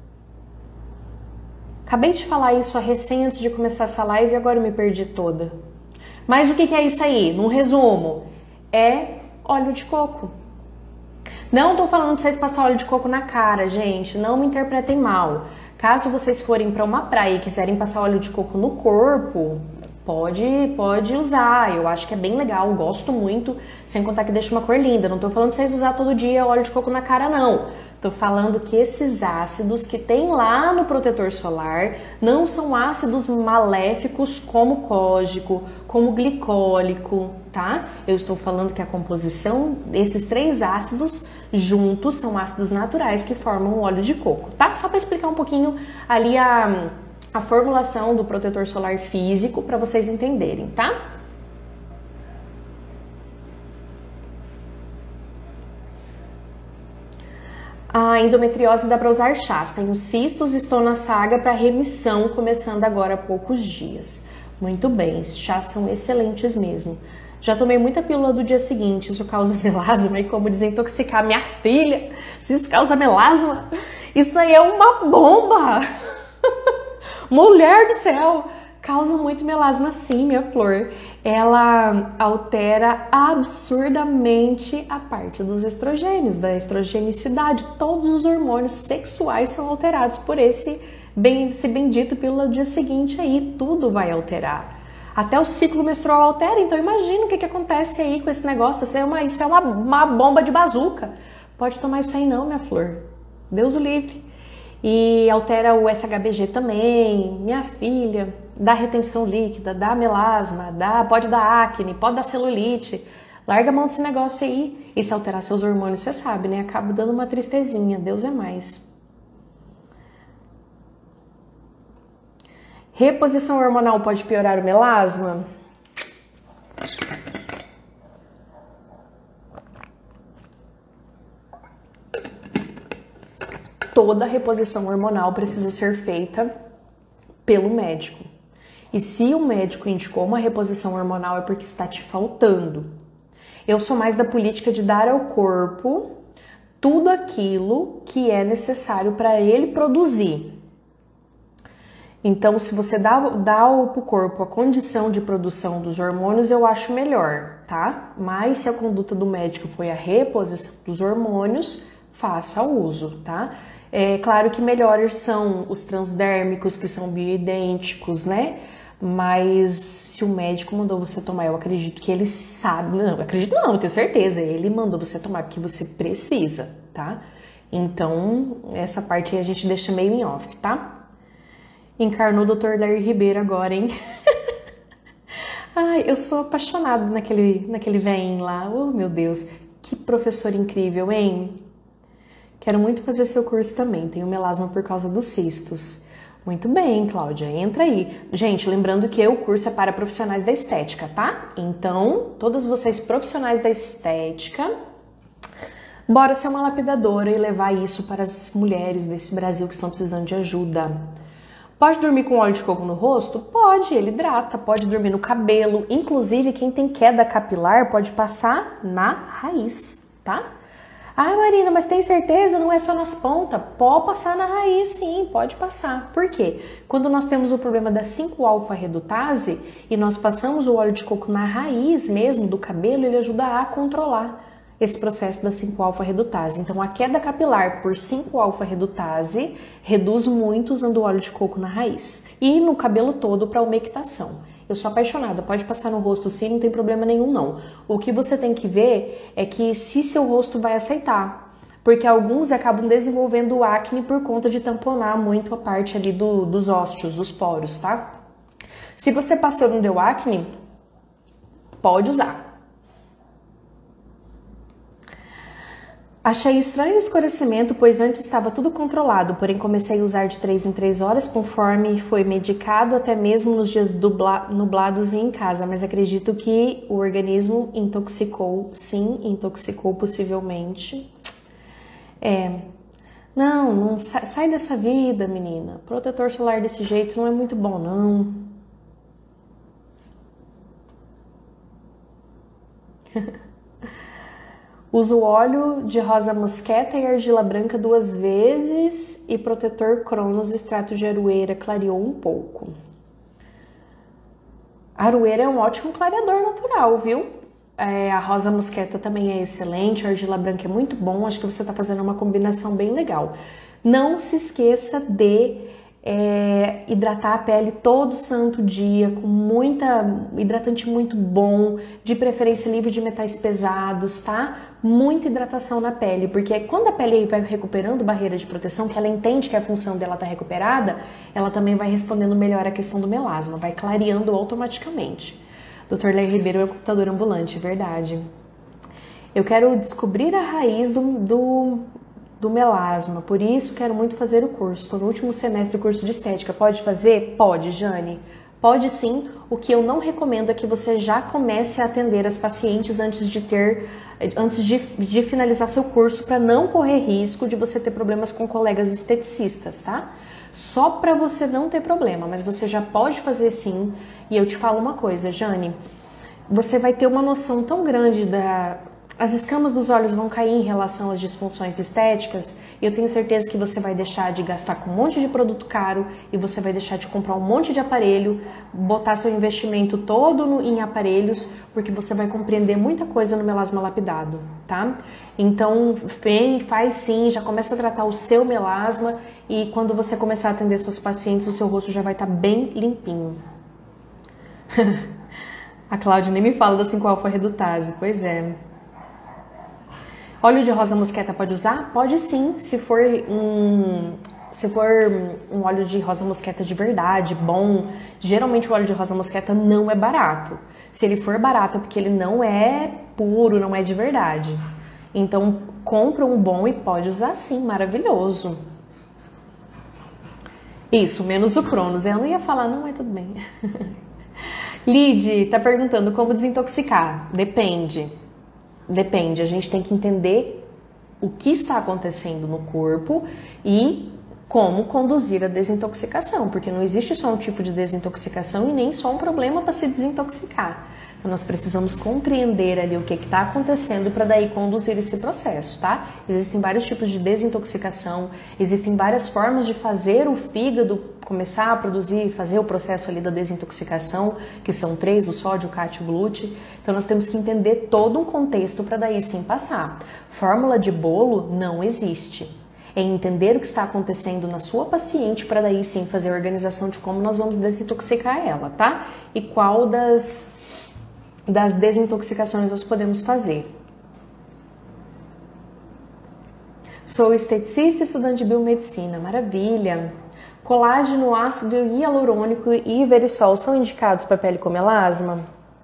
Acabei de falar isso a recém antes de começar essa live e agora eu me perdi toda. Mas o que é isso aí? Num resumo, é óleo de coco. Não tô falando de vocês passar óleo de coco na cara, gente, não me interpretem mal. Caso vocês forem para uma praia e quiserem passar óleo de coco no corpo, pode, pode usar. Eu acho que é bem legal, gosto muito, sem contar que deixa uma cor linda. Não tô falando de vocês usar todo dia óleo de coco na cara, não. Tô falando que esses ácidos que tem lá no protetor solar não são ácidos maléficos como cógico, como glicólico, tá? Eu estou falando que a composição desses três ácidos juntos são ácidos naturais que formam o óleo de coco, tá? Só para explicar um pouquinho ali a, a formulação do protetor solar físico para vocês entenderem, tá? A endometriose dá para usar chás. Tenho cistos, estou na saga para remissão, começando agora há poucos dias. Muito bem, os chás são excelentes mesmo. Já tomei muita pílula do dia seguinte, isso causa melasma e como desintoxicar minha filha, se isso causa melasma, isso aí é uma bomba! Mulher do céu! Causa muito melasma sim, minha flor. Ela altera absurdamente a parte dos estrogênios, da estrogenicidade. Todos os hormônios sexuais são alterados por esse, bem, esse bendito pílula do dia seguinte aí. Tudo vai alterar. Até o ciclo menstrual altera, então imagina o que, que acontece aí com esse negócio. Isso é, uma, isso é uma, uma bomba de bazuca. Pode tomar isso aí não, minha flor. Deus o livre. E altera o S H B G também, minha filha, dá retenção líquida, dá melasma, dá, pode dar acne, pode dar celulite. Larga a mão desse negócio aí. E se alterar seus hormônios, você sabe, né? Acaba dando uma tristezinha, Deus é mais. Reposição hormonal pode piorar o melasma? Toda reposição hormonal precisa ser feita pelo médico. E se o médico indicou uma reposição hormonal é porque está te faltando. Eu sou mais da política de dar ao corpo tudo aquilo que é necessário para ele produzir. Então, se você dá, dá ao corpo a condição de produção dos hormônios, eu acho melhor, tá? Mas se a conduta do médico foi a reposição dos hormônios, faça o uso, tá? É claro que melhores são os transdérmicos, que são bioidênticos, né? Mas se o médico mandou você tomar, eu acredito que ele sabe, não, eu acredito não, eu tenho certeza, ele mandou você tomar porque você precisa, tá? Então, essa parte aí a gente deixa meio em off, tá? Encarnou o doutor Dair Ribeiro agora, hein? Ai, eu sou apaixonada naquele, naquele velhinho lá, oh meu Deus, que professor incrível, hein? Quero muito fazer seu curso também, tenho melasma por causa dos cistos. Muito bem, Cláudia, entra aí. Gente, lembrando que o curso é para profissionais da estética, tá? Então, todas vocês profissionais da estética, bora ser uma lapidadora e levar isso para as mulheres desse Brasil que estão precisando de ajuda. Pode dormir com óleo de coco no rosto? Pode, ele hidrata. Pode dormir no cabelo. Inclusive, quem tem queda capilar pode passar na raiz, tá? Ah, Marina, mas tem certeza? Não é só nas pontas? Pode passar na raiz, sim, pode passar. Por quê? Quando nós temos o problema da cinco alfa redutase e nós passamos o óleo de coco na raiz mesmo do cabelo, ele ajuda a controlar esse processo da cinco alfa redutase. Então, a queda capilar por cinco alfa redutase reduz muito usando o óleo de coco na raiz. E no cabelo todo para umectação. Eu sou apaixonada, pode passar no rosto sim, não tem problema nenhum não. O que você tem que ver é que se seu rosto vai aceitar. Porque alguns acabam desenvolvendo acne por conta de tamponar muito a parte ali do, dos ósseos, dos poros, tá? Se você passou e não deu acne, pode usar. Achei estranho o escurecimento, pois antes estava tudo controlado, porém comecei a usar de três em três horas, conforme foi medicado, até mesmo nos dias nublados e em casa, mas acredito que o organismo intoxicou, sim, intoxicou possivelmente. É, não, não sai, sai dessa vida, menina, protetor solar desse jeito não é muito bom, não. Uso óleo de rosa mosqueta e argila branca duas vezes e protetor Cronos extrato de aroeira clareou um pouco. A aroeira é um ótimo clareador natural, viu? É, a rosa mosqueta também é excelente, a argila branca é muito bom, acho que você está fazendo uma combinação bem legal. Não se esqueça de É, hidratar a pele todo santo dia, com muita hidratante muito bom, de preferência livre de metais pesados, tá? Muita hidratação na pele, porque quando a pele vai recuperando barreira de proteção, que ela entende que a função dela tá recuperada, ela também vai respondendo melhor a questão do melasma, vai clareando automaticamente. doutor Léo Ribeiro é o computador ambulante, é verdade. Eu quero descobrir a raiz do... do do melasma, por isso quero muito fazer o curso. Estou no último semestre do curso de estética. Pode fazer? Pode, Jane. Pode sim. O que eu não recomendo é que você já comece a atender as pacientes antes de ter, antes de, de finalizar seu curso, para não correr risco de você ter problemas com colegas esteticistas, tá? Só para você não ter problema, mas você já pode fazer sim. E eu te falo uma coisa, Jane, você vai ter uma noção tão grande da... As escamas dos olhos vão cair em relação às disfunções estéticas e eu tenho certeza que você vai deixar de gastar com um monte de produto caro e você vai deixar de comprar um monte de aparelho, botar seu investimento todo no, em aparelhos, porque você vai compreender muita coisa no melasma lapidado, tá? Então, vem, faz sim, já começa a tratar o seu melasma e quando você começar a atender suas pacientes, o seu rosto já vai estar bem limpinho. A Cláudia nem me fala da cinco alfa redutase, pois é. Óleo de rosa mosqueta pode usar? Pode sim, se for um, se for um óleo de rosa mosqueta de verdade, bom. Geralmente o óleo de rosa mosqueta não é barato. Se ele for barato é porque ele não é puro, não é de verdade. Então compra um bom e pode usar sim, maravilhoso. Isso, menos o Cronos. Eu não ia falar não, mas tudo bem. Lid tá perguntando como desintoxicar. Depende. Depende, a gente tem que entender o que está acontecendo no corpo e como conduzir a desintoxicação, porque não existe só um tipo de desintoxicação e nem só um problema para se desintoxicar. Então nós precisamos compreender ali o que está acontecendo para daí conduzir esse processo, tá? Existem vários tipos de desintoxicação, existem várias formas de fazer o fígado começar a produzir, fazer o processo ali da desintoxicação, que são três, o sódio, o cátio e o glúten. Então nós temos que entender todo um contexto para daí sim passar. Fórmula de bolo não existe. É entender o que está acontecendo na sua paciente para daí sim fazer a organização de como nós vamos desintoxicar ela, tá? E qual das, das desintoxicações nós podemos fazer. Sou esteticista e estudante de biomedicina, maravilha! Colágeno, ácido hialurônico e verisol são indicados para pele com melasma?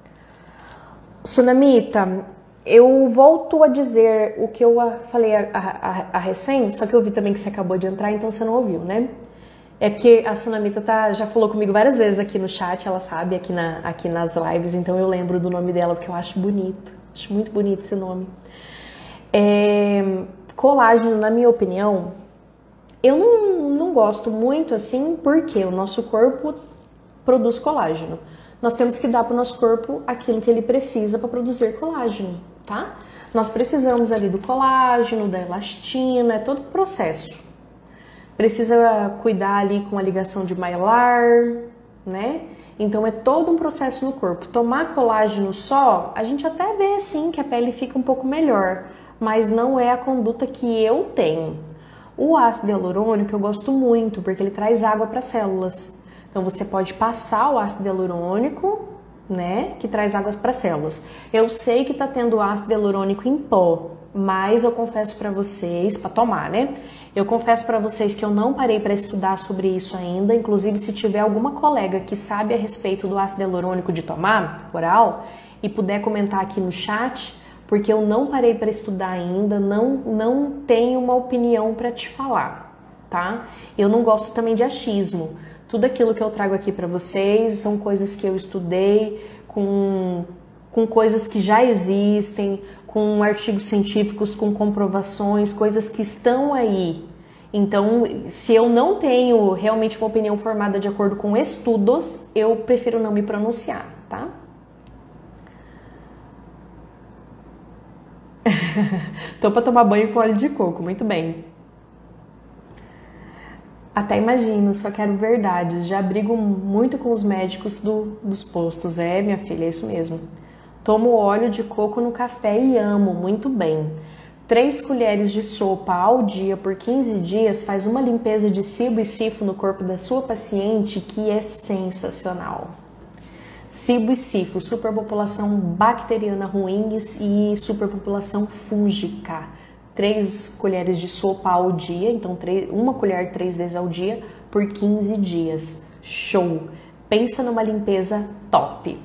Sunamita, eu volto a dizer o que eu falei a, a, a recém, só que eu vi também que você acabou de entrar, então você não ouviu, né? É porque a Sunamita tá, já falou comigo várias vezes aqui no chat, ela sabe, aqui, na, aqui nas lives, então eu lembro do nome dela, porque eu acho bonito, acho muito bonito esse nome. É, colágeno, na minha opinião, eu não, não gosto muito assim, porque o nosso corpo produz colágeno. Nós temos que dar para o nosso corpo aquilo que ele precisa para produzir colágeno, tá? Nós precisamos ali do colágeno, da elastina, é todo o processo. Precisa cuidar ali com a ligação de mylar, né? Então é todo um processo no corpo. Tomar colágeno só, a gente até vê sim que a pele fica um pouco melhor, mas não é a conduta que eu tenho. O ácido hialurônico eu gosto muito, porque ele traz água para as células. Então você pode passar o ácido hialurônico, né, que traz água para as células. Eu sei que tá tendo ácido hialurônico em pó, mas eu confesso para vocês, para tomar, né? Eu confesso para vocês que eu não parei para estudar sobre isso ainda. Inclusive, se tiver alguma colega que sabe a respeito do ácido hialurônico de tomar oral e puder comentar aqui no chat, porque eu não parei para estudar ainda, não, não tenho uma opinião para te falar, tá? Eu não gosto também de achismo. Tudo aquilo que eu trago aqui para vocês são coisas que eu estudei com, com coisas que já existem, com artigos científicos, com comprovações, coisas que estão aí. Então, se eu não tenho realmente uma opinião formada de acordo com estudos, eu prefiro não me pronunciar, tá? Tô pra tomar banho com óleo de coco, muito bem. Até imagino, só quero verdades. Já brigo muito com os médicos do, dos postos. É, minha filha, é isso mesmo. Tomo óleo de coco no café e amo, muito bem. Três colheres de sopa ao dia por quinze dias faz uma limpeza de cibo e sifo no corpo da sua paciente que é sensacional. Cibo e sifo, superpopulação bacteriana ruim e superpopulação fúngica. Três colheres de sopa ao dia, então uma colher três vezes ao dia por quinze dias. Show! Pensa numa limpeza top.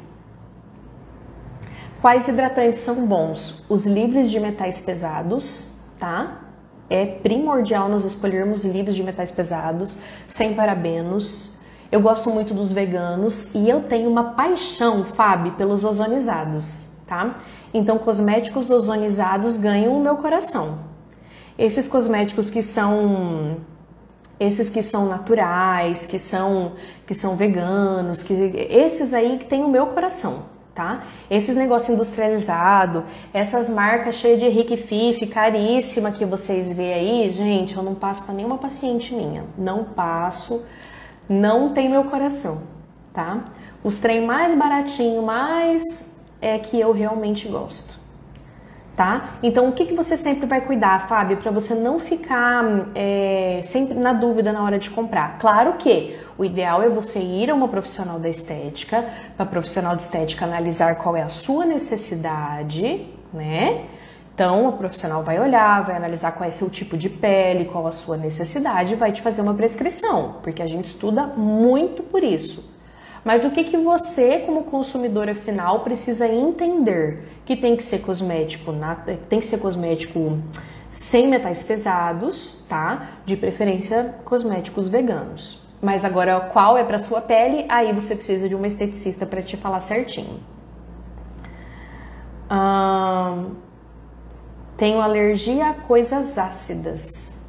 Quais hidratantes são bons? Os livres de metais pesados, tá? É primordial nós escolhermos livres de metais pesados, sem parabenos. Eu gosto muito dos veganos e eu tenho uma paixão, Fábio, pelos ozonizados, tá? Então, cosméticos ozonizados ganham o meu coração. Esses cosméticos que são... Esses que são naturais, que são, que são veganos, que, esses aí que tem o meu coração. Tá? Esses negócios industrializados, essas marcas cheias de Rick Fife, caríssima que vocês vê aí, gente, eu não passo para nenhuma paciente minha, não passo, não tem meu coração, tá? Os trem mais baratinho, mais é que eu realmente gosto, tá? Então, o que, que você sempre vai cuidar, Fábio, para você não ficar é, sempre na dúvida na hora de comprar? Claro que o ideal é você ir a uma profissional da estética, para a profissional de estética analisar qual é a sua necessidade, né? Então, a profissional vai olhar, vai analisar qual é seu tipo de pele, qual a sua necessidade, vai te fazer uma prescrição, porque a gente estuda muito por isso. Mas o que, que você, como consumidora final, precisa entender? Que tem que ser cosmético, tem que ser cosmético sem metais pesados, tá? De preferência, cosméticos veganos. Mas agora, qual é para sua pele? Aí você precisa de uma esteticista para te falar certinho. Hum, tenho alergia a coisas ácidas.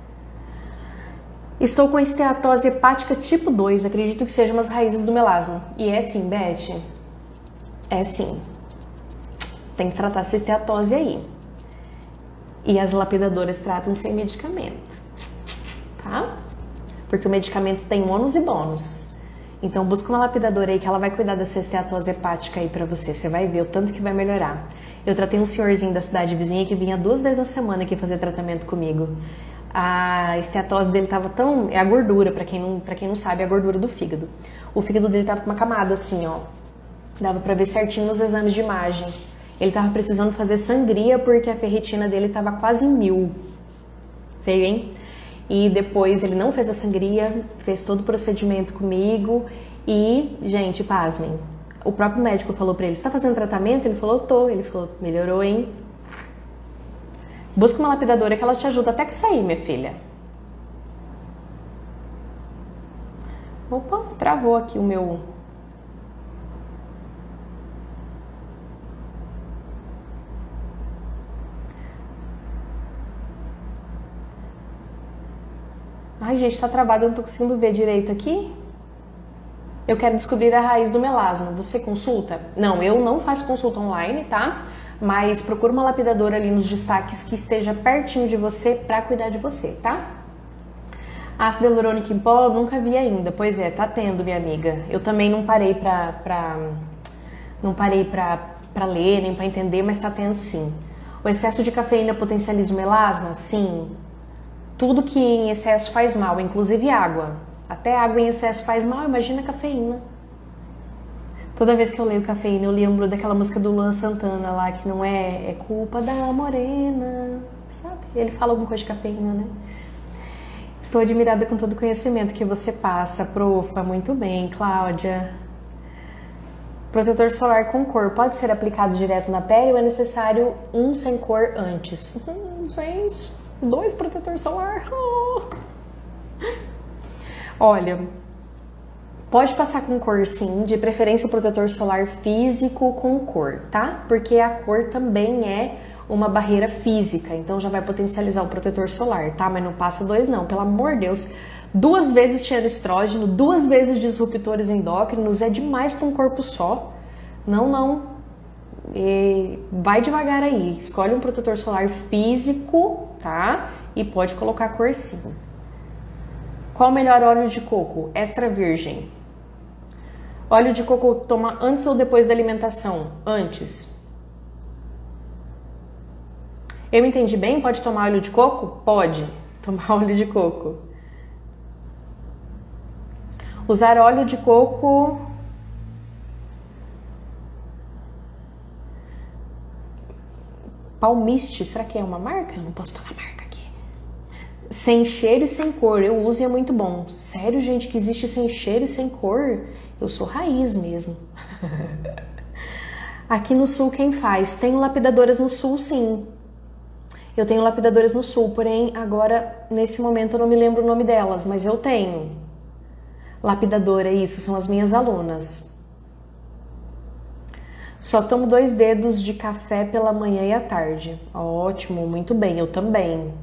Estou com esteatose hepática tipo dois, acredito que sejam as raízes do melasma. E é sim, Beth? É sim. Tem que tratar essa esteatose aí. E as lapidadoras tratam sem medicamento, tá? Porque o medicamento tem ônus e bônus. Então busca uma lapidadora aí que ela vai cuidar dessa esteatose hepática aí pra você. Você vai ver o tanto que vai melhorar. Eu tratei um senhorzinho da cidade vizinha que vinha duas vezes na semana aqui fazer tratamento comigo. A esteatose dele tava tão... É a gordura, pra quem não, pra quem não sabe, é a gordura do fígado. O fígado dele tava com uma camada assim, ó. Dava pra ver certinho nos exames de imagem. Ele tava precisando fazer sangria porque a ferritina dele tava quase em mil. Feio, hein? E depois ele não fez a sangria, fez todo o procedimento comigo e, gente, pasmem. O próprio médico falou pra ele, você tá fazendo tratamento? Ele falou, tô. Ele falou, melhorou, hein? Busca uma lapidadora que ela te ajuda até que sair, minha filha. Opa, travou aqui o meu... Ai, gente, tá travado, eu não tô conseguindo ver direito aqui. Eu quero descobrir a raiz do melasma. Você consulta? Não, eu não faço consulta online, tá? Mas procura uma lapidadora ali nos destaques que esteja pertinho de você pra cuidar de você, tá? Ácido hialurônico em pó, nunca vi ainda. Pois é, tá tendo, minha amiga. Eu também não parei pra... pra não parei pra, pra ler, nem pra entender, mas tá tendo sim. O excesso de cafeína potencializa o melasma? Sim. Tudo que em excesso faz mal, inclusive água. Até água em excesso faz mal, imagina cafeína. Toda vez que eu leio cafeína, eu lembro daquela música do Luan Santana lá, que não é, é culpa da morena, sabe? Ele fala alguma coisa de cafeína, né? Estou admirada com todo o conhecimento que você passa, profa. Muito bem, Cláudia. Protetor solar com cor pode ser aplicado direto na pele ou é necessário um sem cor antes? Hum, gente, dois protetor solar. Oh. Olha, pode passar com cor sim, de preferência o protetor solar físico com cor, tá? Porque a cor também é uma barreira física, então já vai potencializar o protetor solar, tá? Mas não passa dois não, pelo amor de Deus. Duas vezes cheiro estrógeno, duas vezes disruptores endócrinos, é demais para um corpo só. Não, não. E vai devagar aí. Escolhe um protetor solar físico, tá? E pode colocar cor sim. Qual o melhor óleo de coco? Extra virgem. Óleo de coco toma antes ou depois da alimentação? Antes. Eu entendi bem? Pode tomar óleo de coco? Pode tomar óleo de coco. Usar óleo de coco Palmiste, será que é uma marca? Eu não posso falar marca aqui. Sem cheiro e sem cor, eu uso e é muito bom. Sério, gente, que existe sem cheiro e sem cor? Eu sou raiz mesmo. Aqui no sul quem faz? Tenho lapidadoras no sul, sim. Eu tenho lapidadoras no sul, porém agora, nesse momento, eu não me lembro o nome delas, mas eu tenho. Lapidadora, isso, são as minhas alunas. Só tomo dois dedos de café pela manhã e à tarde. Ótimo, muito bem, eu também.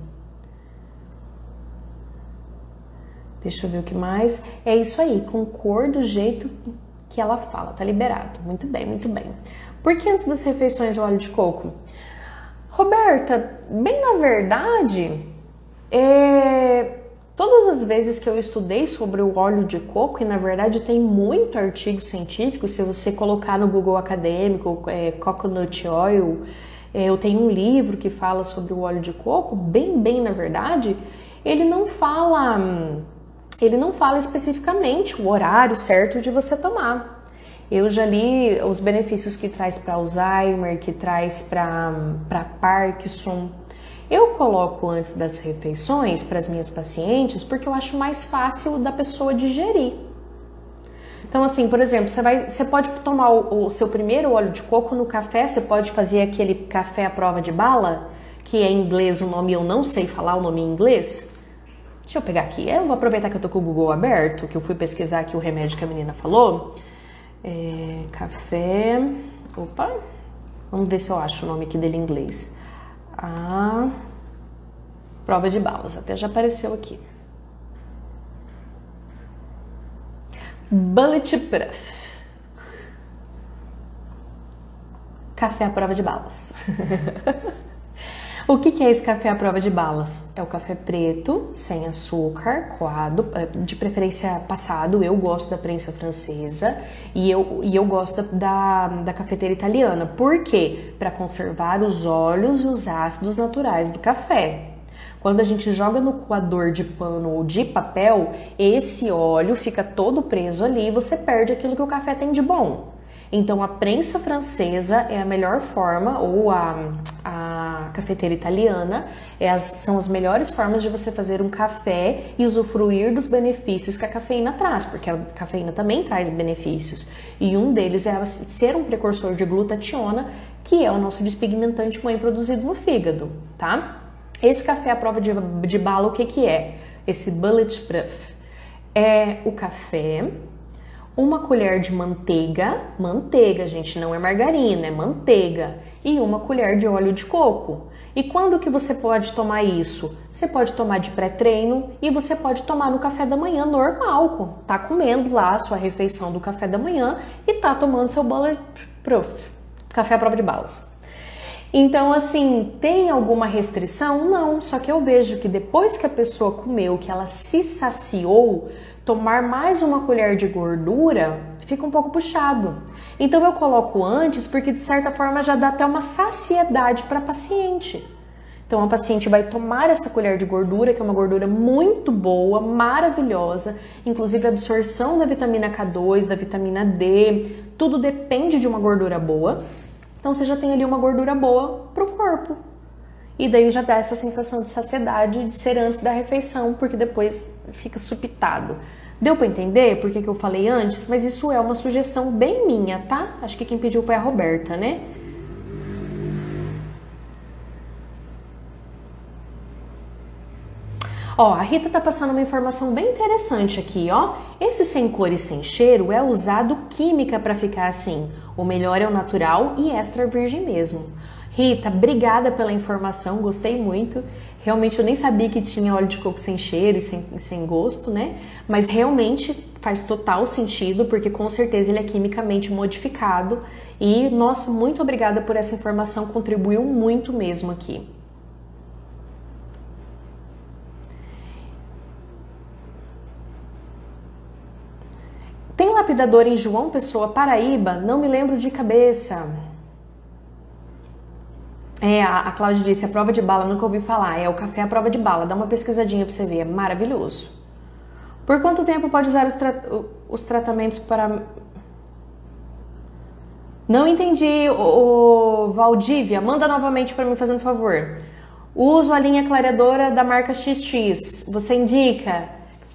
Deixa eu ver o que mais. É isso aí, com cor do jeito que ela fala, tá liberado. Muito bem, muito bem. Por que antes das refeições o óleo de coco? Roberta, bem na verdade, é... todas as vezes que eu estudei sobre o óleo de coco, e na verdade tem muito artigo científico, se você colocar no Google acadêmico, é, coconut oil, é, eu tenho um livro que fala sobre o óleo de coco, bem, bem na verdade, ele não fala, ele não fala especificamente o horário certo de você tomar. Eu já li os benefícios que traz para Alzheimer, que traz para Parkinson. Eu coloco antes das refeições para as minhas pacientes porque eu acho mais fácil da pessoa digerir. Então, assim, por exemplo, você, vai, você pode tomar o, o seu primeiro óleo de coco no café, você pode fazer aquele café à prova de bala, que é em inglês o nome, eu não sei falar o nome em inglês. Deixa eu pegar aqui, eu vou aproveitar que eu tô com o Google aberto, que eu fui pesquisar aqui o remédio que a menina falou. É, café... Opa! Vamos ver se eu acho o nome aqui dele em inglês. A prova de balas, até já apareceu aqui. Bulletproof. Café à prova de balas. O que é esse café à prova de balas? É o café preto, sem açúcar, coado, de preferência passado. Eu gosto da prensa francesa e eu, e eu gosto da, da cafeteira italiana. Por quê? Para conservar os óleos e os ácidos naturais do café. Quando a gente joga no coador de pano ou de papel, esse óleo fica todo preso ali e você perde aquilo que o café tem de bom. Então, a prensa francesa é a melhor forma, ou a, a cafeteira italiana, é as, são as melhores formas de você fazer um café e usufruir dos benefícios que a cafeína traz, porque a cafeína também traz benefícios. E um deles é ser um precursor de glutationa, que é o nosso despigmentante mãe produzido no fígado, tá? Esse café à prova de, de bala, o que que é? Esse Bulletproof é o café... Uma colher de manteiga, manteiga, gente, não é margarina, é manteiga, e uma colher de óleo de coco. E quando que você pode tomar isso? Você pode tomar de pré-treino e você pode tomar no café da manhã normal, tá comendo lá a sua refeição do café da manhã e tá tomando seu Bulletproof, café à prova de balas. Então, assim, tem alguma restrição? Não, só que eu vejo que depois que a pessoa comeu, que ela se saciou, tomar mais uma colher de gordura fica um pouco puxado. Então eu coloco antes porque de certa forma já dá até uma saciedade para a paciente. Então a paciente vai tomar essa colher de gordura, que é uma gordura muito boa, maravilhosa, inclusive a absorção da vitamina K dois, da vitamina D, tudo depende de uma gordura boa. Então você já tem ali uma gordura boa para o corpo. e daí já dá essa sensação de saciedade de ser antes da refeição, porque depois fica supitado. Deu para entender por que que eu falei antes? Mas isso é uma sugestão bem minha, tá? Acho que quem pediu foi a Roberta, né? Ó, a Rita tá passando uma informação bem interessante aqui, ó. Esse sem cor e sem cheiro é usado química para ficar assim. O melhor é o natural e extra virgem mesmo. Rita, obrigada pela informação, gostei muito. Realmente eu nem sabia que tinha óleo de coco sem cheiro e sem, sem gosto, né? Mas realmente faz total sentido, porque com certeza ele é quimicamente modificado. E, nossa, muito obrigada por essa informação, contribuiu muito mesmo aqui. Tem lapidador em João Pessoa, Paraíba? Não me lembro de cabeça. É, a, a Cláudia disse, a prova de bala, nunca ouvi falar. É o café à prova de bala. Dá uma pesquisadinha pra você ver, é maravilhoso. Por quanto tempo pode usar os, tra os tratamentos para... Não entendi, o, o Valdívia. Manda novamente para mim, fazendo favor. Uso a linha clareadora da marca X X. Você indica?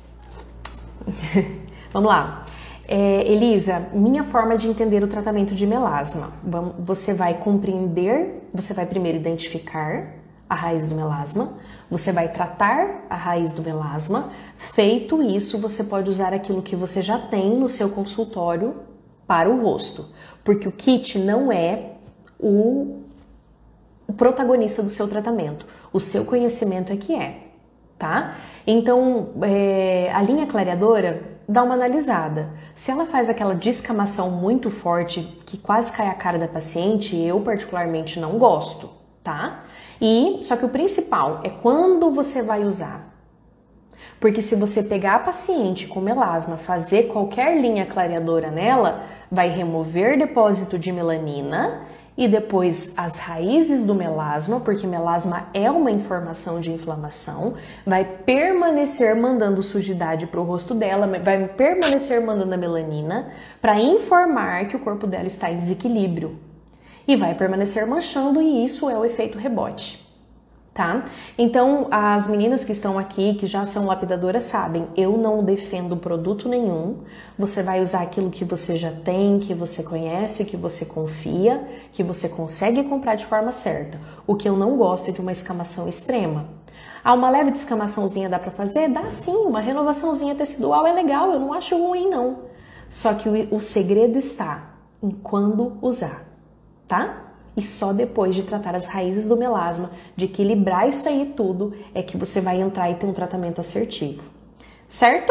Vamos lá. É, Elisa, minha forma de entender o tratamento de melasma. Você vai compreender, você vai primeiro identificar a raiz do melasma, você vai tratar a raiz do melasma. Feito isso, você pode usar aquilo que você já tem no seu consultório para o rosto, porque o kit não é o, o protagonista do seu tratamento, o seu conhecimento é que é, tá? Então, é, a linha clareadora, dá uma analisada. Se ela faz aquela descamação muito forte que quase cai a cara da paciente, eu particularmente não gosto, tá? E só que o principal é quando você vai usar. Porque se você pegar a paciente com melasma, fazer qualquer linha clareadora nela, vai remover depósito de melanina e depois as raízes do melasma, porque melasma é uma informação de inflamação, vai permanecer mandando sujidade para o rosto dela, vai permanecer mandando a melanina para informar que o corpo dela está em desequilíbrio e vai permanecer manchando, e isso é o efeito rebote. Tá? Então, as meninas que estão aqui, que já são lapidadoras, sabem, eu não defendo produto nenhum, você vai usar aquilo que você já tem, que você conhece, que você confia, que você consegue comprar de forma certa. O que eu não gosto é de uma escamação extrema. Ah, uma leve descamaçãozinha dá pra fazer? Dá sim, uma renovaçãozinha tecidual é legal, eu não acho ruim não. Só que o, o segredo está em quando usar, tá? E só depois de tratar as raízes do melasma, de equilibrar isso aí tudo, é que você vai entrar e ter um tratamento assertivo. Certo?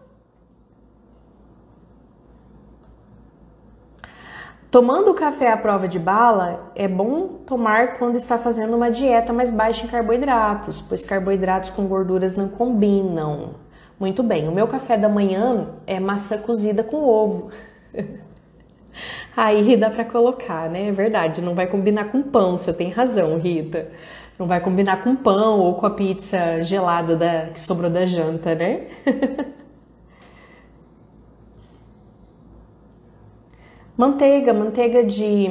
Tomando o café à prova de bala, é bom tomar quando está fazendo uma dieta mais baixa em carboidratos, pois carboidratos com gorduras não combinam. Muito bem, o meu café da manhã é maçã cozida com ovo. Aí dá pra colocar, né? É verdade, não vai combinar com pão, você tem razão, Rita. Não vai combinar com pão ou com a pizza gelada da, que sobrou da janta, né? Manteiga, manteiga de...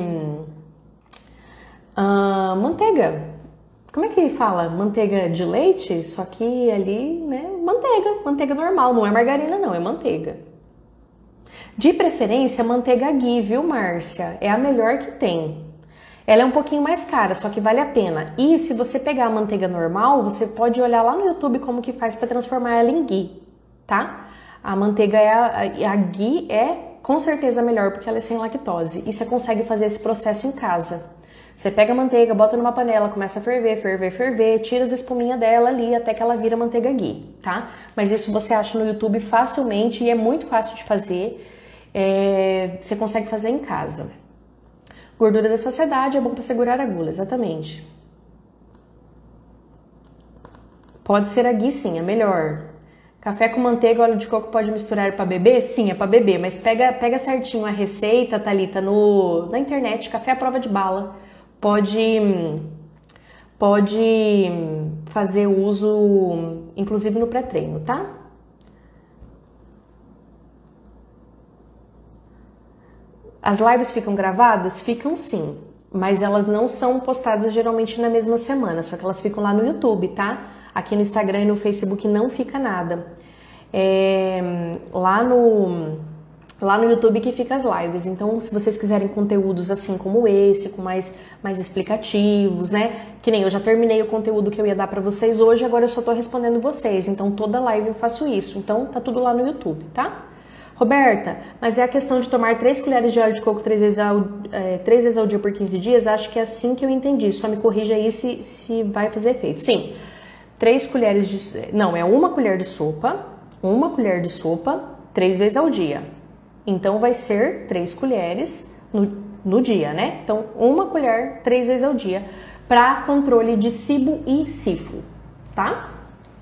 Uh, manteiga, como é que fala? Manteiga de leite? Só que ali, né? Manteiga, manteiga normal, não é margarina não, é manteiga. De preferência, manteiga ghee, viu, Márcia? É a melhor que tem. Ela é um pouquinho mais cara, só que vale a pena. E se você pegar a manteiga normal, você pode olhar lá no YouTube como que faz para transformar ela em ghee, tá? A manteiga, é a, a ghee é com certeza melhor porque ela é sem lactose. E você consegue fazer esse processo em casa. Você pega a manteiga, bota numa panela, começa a ferver, ferver, ferver, tira as espuminhas dela ali até que ela vira manteiga ghee, tá? Mas isso você acha no YouTube facilmente e é muito fácil de fazer. É, você consegue fazer em casa. Gordura da saciedade é bom para segurar a gula, exatamente. Pode ser a ghee sim, é melhor. Café com manteiga, óleo de coco pode misturar para beber? Sim, é para beber, mas pega, pega certinho a receita, Thalita, no, na internet, café à prova de bala. Pode, pode fazer uso, inclusive no pré-treino, tá? As lives ficam gravadas? Ficam sim. mas elas não são postadas geralmente na mesma semana, só que elas ficam lá no YouTube, tá? Aqui no Instagram e no Facebook não fica nada. É, lá no... Lá no YouTube que fica as lives, então se vocês quiserem conteúdos assim como esse, com mais, mais explicativos, né? Que nem eu já terminei o conteúdo que eu ia dar pra vocês hoje, agora eu só tô respondendo vocês, então toda live eu faço isso, então tá tudo lá no YouTube, tá? Roberta, mas é a questão de tomar três colheres de óleo de coco três vezes ao, é, três vezes ao dia por quinze dias, acho que é assim que eu entendi, só me corrija aí se, se vai fazer efeito. Sim, três colheres de... não, é uma colher de sopa, uma colher de sopa, três vezes ao dia. Então, vai ser três colheres no, no dia, né? Então, uma colher três vezes ao dia para controle de cibo e sifo, tá?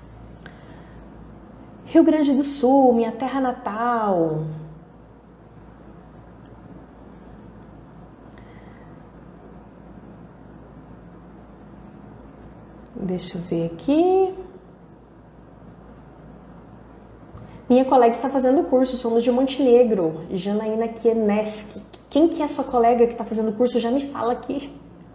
Rio Grande do Sul, minha terra natal. Deixa eu ver aqui. Minha colega está fazendo curso, somos de Montenegro, Janaína Kieneski. Quem que é sua colega que está fazendo curso? Já me fala aqui.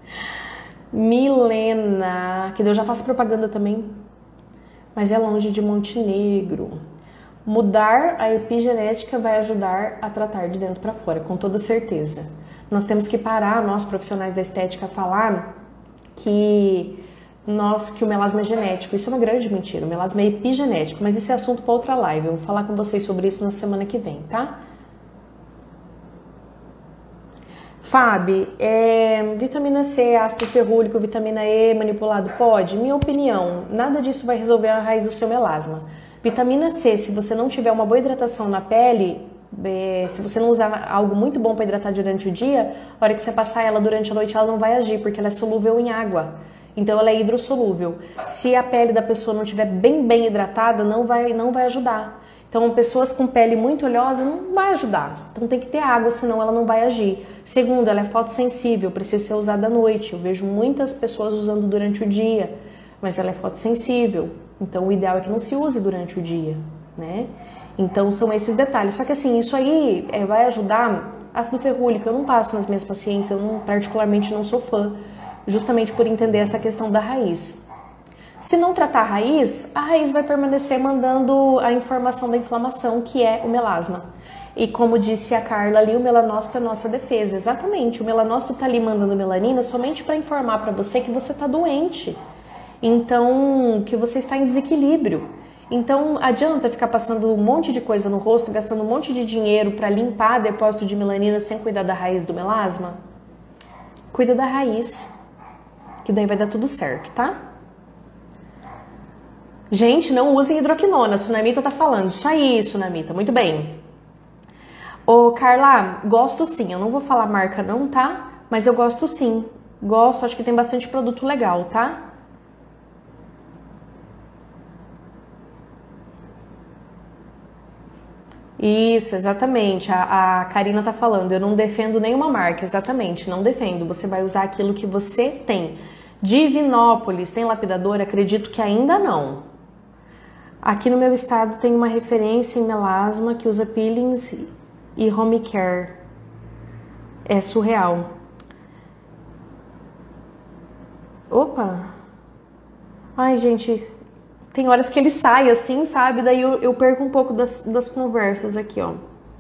Milena, que eu já faço propaganda também, mas é longe de Montenegro. Mudar a epigenética vai ajudar a tratar de dentro para fora, com toda certeza. Nós temos que parar, nós profissionais da estética, a falar que... Nós, que o melasma é genético, isso é uma grande mentira, o melasma é epigenético, mas esse é assunto para outra live, eu vou falar com vocês sobre isso na semana que vem, tá? Fábio, é, vitamina C, ácido ferrúrico, vitamina E manipulado, pode? Minha opinião, nada disso vai resolver a raiz do seu melasma. Vitamina C, se você não tiver uma boa hidratação na pele, é, se você não usar algo muito bom para hidratar durante o dia, a hora que você passar ela durante a noite, ela não vai agir, porque ela é solúvel em água. Então ela é hidrossolúvel. Se a pele da pessoa não estiver bem bem hidratada, não vai, não vai ajudar. Então pessoas com pele muito oleosa não vai ajudar. Então tem que ter água, senão ela não vai agir. Segundo, ela é fotossensível, precisa ser usada à noite. Eu vejo muitas pessoas usando durante o dia, mas ela é fotossensível. Então o ideal é que não se use durante o dia, né? Então são esses detalhes. Só que assim, isso aí é, vai ajudar. Ácido ferrúrico eu não passo nas minhas pacientes, eu não, particularmente não sou fã. Justamente por entender essa questão da raiz. Se não tratar a raiz, a raiz vai permanecer mandando a informação da inflamação, que é o melasma. E como disse a Carla ali, o melanócito é nossa defesa. Exatamente, o melanócito tá ali mandando melanina somente para informar para você que você tá doente. Então, que você está em desequilíbrio. Então, adianta ficar passando um monte de coisa no rosto, gastando um monte de dinheiro para limpar depósito de melanina sem cuidar da raiz do melasma? Cuida da raiz, que daí vai dar tudo certo, tá? Gente, não usem hidroquinona, a Sunamita tá falando. Isso aí, Sunamita, muito bem. Ô, Carla, gosto sim, eu não vou falar marca não, tá? Mas eu gosto sim, gosto, acho que tem bastante produto legal, tá? Isso, exatamente, a, a Karina tá falando, eu não defendo nenhuma marca, exatamente, não defendo, você vai usar aquilo que você tem. Divinópolis, tem lapidador? Acredito que ainda não. Aqui no meu estado tem uma referência em melasma que usa peelings e home care. É surreal. Opa! Ai, gente, tem horas que ele sai assim, sabe? Daí eu, eu perco um pouco das, das conversas aqui, ó.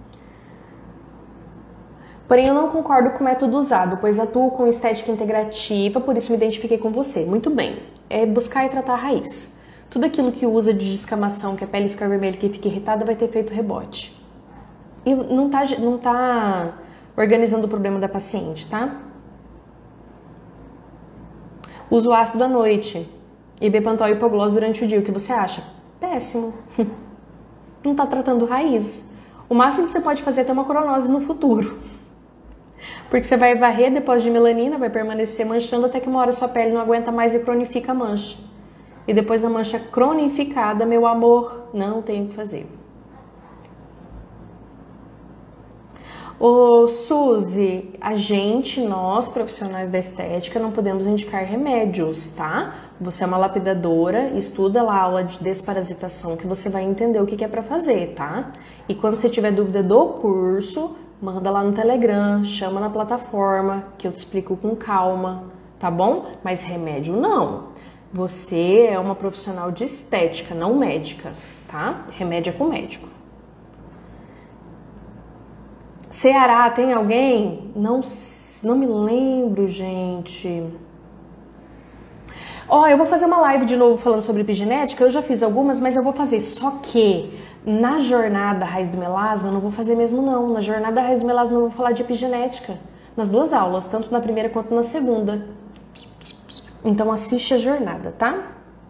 Porém, eu não concordo com o método usado, pois atuo com estética integrativa, por isso me identifiquei com você. Muito bem. É buscar e tratar a raiz. Tudo aquilo que usa de descamação, que a pele fica vermelha, que fica irritada, vai ter feito rebote. E não tá, não tá organizando o problema da paciente, tá? Uso ácido à noite e Bepantol e hipoglós durante o dia. O que você acha? Péssimo. Não tá tratando raiz. O máximo que você pode fazer é ter uma coronose no futuro. Porque você vai varrer depósito de melanina, vai permanecer manchando até que uma hora sua pele não aguenta mais e cronifica a mancha. E depois da mancha cronificada, meu amor, não tem o que fazer. Ô, Suzy, a gente, nós, profissionais da estética, não podemos indicar remédios, tá? Você é uma lapidadora, estuda lá a aula de desparasitação que você vai entender o que é pra fazer, tá? E quando você tiver dúvida do curso, manda lá no Telegram, chama na plataforma, que eu te explico com calma, tá bom? Mas remédio não. Você é uma profissional de estética, não médica, tá? Remédio é com médico. Ceará, tem alguém? Não, não me lembro, gente. Ó, oh, eu vou fazer uma live de novo falando sobre epigenética. Eu já fiz algumas, mas eu vou fazer. Só que na jornada Raiz do Melasma, eu não vou fazer mesmo não. Na jornada Raiz do Melasma eu vou falar de epigenética. Nas duas aulas, tanto na primeira quanto na segunda. Então assiste a jornada, tá?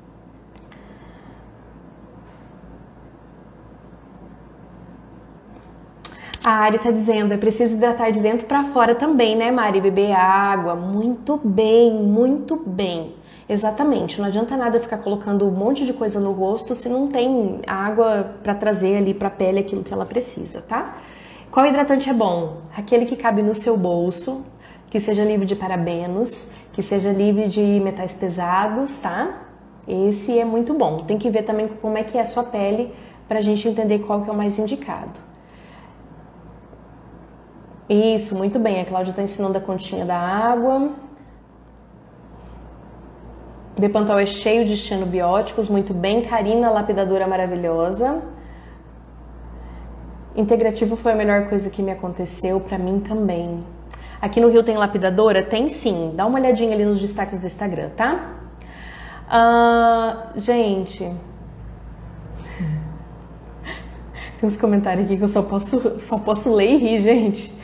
A Ari tá dizendo, é preciso hidratar de dentro para fora também, né, Mari? Beber água. Muito bem, muito bem. Exatamente. Não adianta nada ficar colocando um monte de coisa no rosto se não tem água para trazer ali para a pele aquilo que ela precisa, tá? Qual hidratante é bom? Aquele que cabe no seu bolso, que seja livre de parabenos, que seja livre de metais pesados, tá? Esse é muito bom. Tem que ver também como é que é a sua pele pra gente entender qual que é o mais indicado. Isso, muito bem. A Cláudia tá ensinando a continha da água. Bepantal é cheio de xenobióticos, muito bem. Karina, lapidadora maravilhosa. Integrativo foi a melhor coisa que me aconteceu, pra mim também. Aqui no Rio tem lapidadora? Tem sim. Dá uma olhadinha ali nos destaques do Instagram, tá? Uh, gente... Tem uns comentários aqui que eu só posso, só posso ler e rir, gente.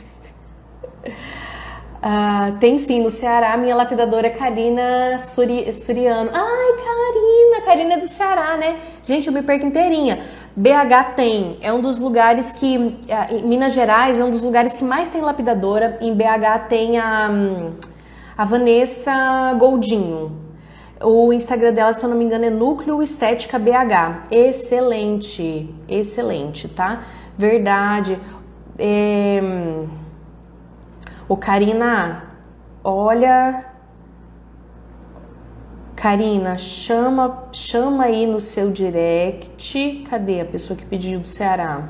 Uh, tem sim, no Ceará, minha lapidadora é Karina Suri, Suriano. Ai, Karina, Karina é do Ceará, né? Gente, eu me perco inteirinha. B H tem, é um dos lugares que, em Minas Gerais, é um dos lugares que mais tem lapidadora. Em B H tem a, a Vanessa Goldinho. O Instagram dela, se eu não me engano, é Núcleo Estética B H. Excelente, excelente, tá? Verdade. É... Ô, Karina, olha... Karina, chama, chama aí no seu direct. Cadê a pessoa que pediu do Ceará?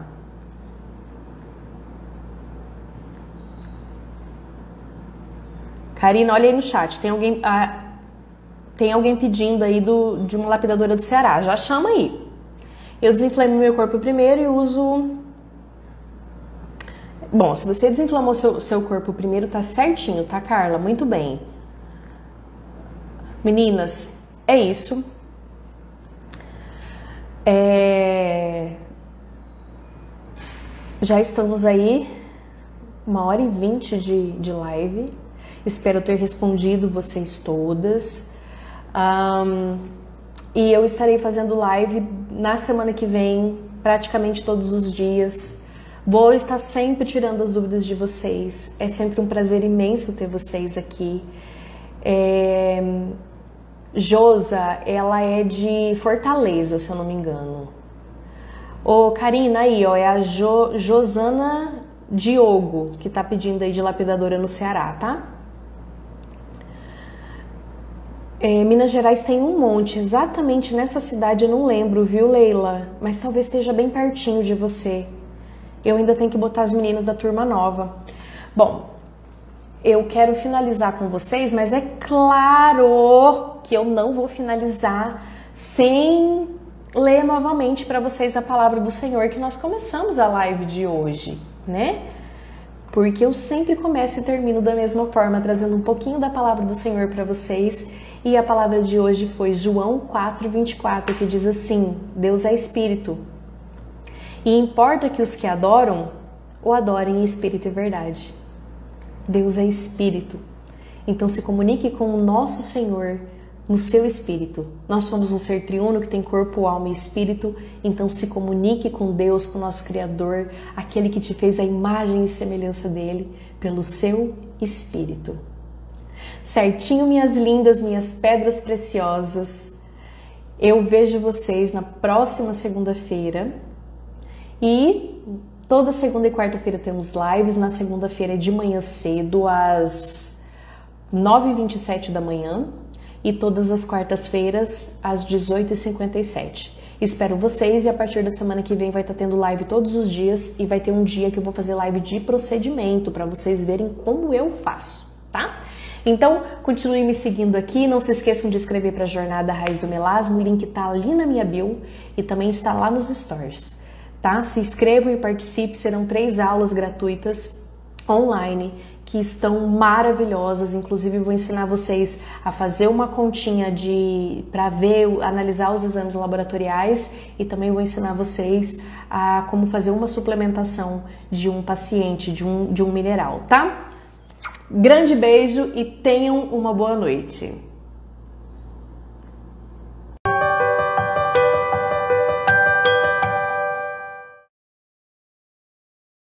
Karina, olha aí no chat. Tem alguém, ah, tem alguém pedindo aí do, de uma lapidadora do Ceará. Já chama aí. Eu desinflamo meu corpo primeiro e uso... Bom, se você desinflamou seu, seu corpo primeiro, tá certinho, tá, Carla? Muito bem. Meninas, é isso. É... Já estamos aí, uma hora e vinte de, de live. Espero ter respondido vocês todas. Um, e eu estarei fazendo live na semana que vem, praticamente todos os dias. Vou estar sempre tirando as dúvidas de vocês. É sempre um prazer imenso ter vocês aqui. É... Josa, ela é de Fortaleza, se eu não me engano. Ô, Karina, aí, ó, é a jo, Josana Diogo, que tá pedindo aí de lapidadora no Ceará, tá? É, Minas Gerais tem um monte, exatamente nessa cidade eu não lembro, viu, Leila? Mas talvez esteja bem pertinho de você. Eu ainda tenho que botar as meninas da turma nova. Bom, eu quero finalizar com vocês, mas é claro que eu não vou finalizar sem ler novamente para vocês a palavra do Senhor que nós começamos a live de hoje, né? Porque eu sempre começo e termino da mesma forma, trazendo um pouquinho da palavra do Senhor para vocês. E a palavra de hoje foi João quatro, vinte e quatro, que diz assim: Deus é Espírito. E importa que os que adoram, o adorem em espírito e verdade. Deus é Espírito. Então se comunique com o nosso Senhor no seu Espírito. Nós somos um ser triuno que tem corpo, alma e Espírito. Então se comunique com Deus, com o nosso Criador, aquele que te fez a imagem e semelhança dele, pelo seu Espírito. Certinho, minhas lindas, minhas pedras preciosas. Eu vejo vocês na próxima segunda-feira. E toda segunda e quarta-feira temos lives. Na segunda-feira é de manhã cedo, às nove e vinte e sete da manhã. E todas as quartas-feiras, às dezoito e cinquenta e sete. Espero vocês e a partir da semana que vem vai estar tendo live todos os dias e vai ter um dia que eu vou fazer live de procedimento para vocês verem como eu faço, tá? Então, continue me seguindo aqui, não se esqueçam de inscrever para a Jornada Raiz do Melasma, o link tá ali na minha bio e também está lá nos stories, tá? Se inscrevam e participe, serão três aulas gratuitas online que estão maravilhosas, inclusive vou ensinar vocês a fazer uma continha de para ver, analisar os exames laboratoriais e também vou ensinar vocês a como fazer uma suplementação de um paciente, de um, de um mineral, tá? Grande beijo e tenham uma boa noite.